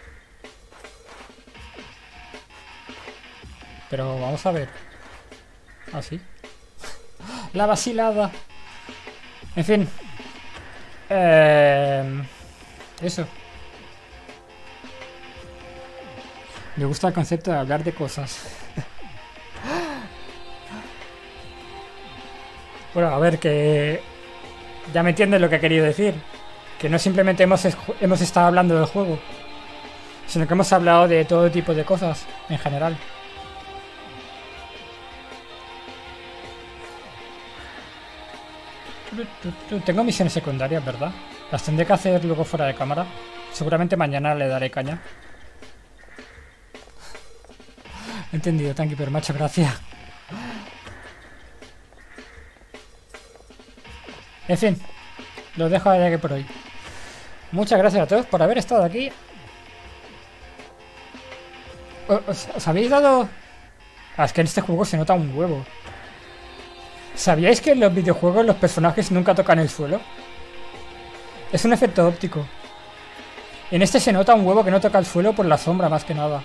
Pero vamos a ver. Así. La vacilada. En fin. Eso. Me gusta el concepto de hablar de cosas. Bueno, a ver, que... Ya me entiendes lo que he querido decir. Que no simplemente hemos estado hablando del juego, sino que hemos hablado de todo tipo de cosas en general. Tengo misiones secundarias, ¿verdad? Las tendré que hacer luego fuera de cámara. Seguramente mañana le daré caña. Entendido, Tanky, pero macho, gracias. En fin, lo dejo de aquí por hoy. Muchas gracias a todos por haber estado aquí. ¿Os habéis dado...? Ah, es que en este juego se nota un huevo. ¿Sabíais que en los videojuegos los personajes nunca tocan el suelo? Es un efecto óptico. En este se nota un huevo que no toca el suelo por la sombra más que nada.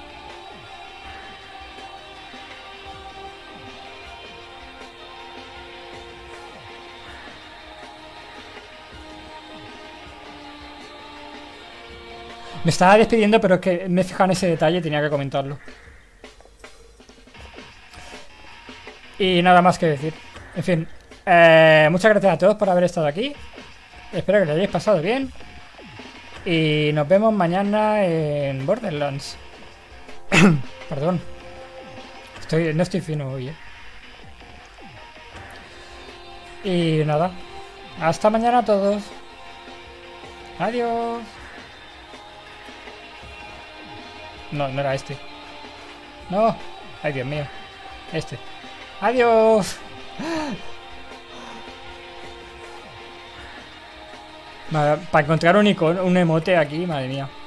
Me estaba despidiendo, pero es que me he fijado en ese detalle y tenía que comentarlo. Y nada más que decir. En fin, muchas gracias a todos por haber estado aquí. Espero que lo hayáis pasado bien. Y nos vemos mañana en Borderlands. Perdón. No estoy fino hoy, Y nada. Hasta mañana a todos. Adiós. No, no era este. No. Ay, Dios mío. Este. Adiós. Para encontrar un icono, un emote aquí, madre mía.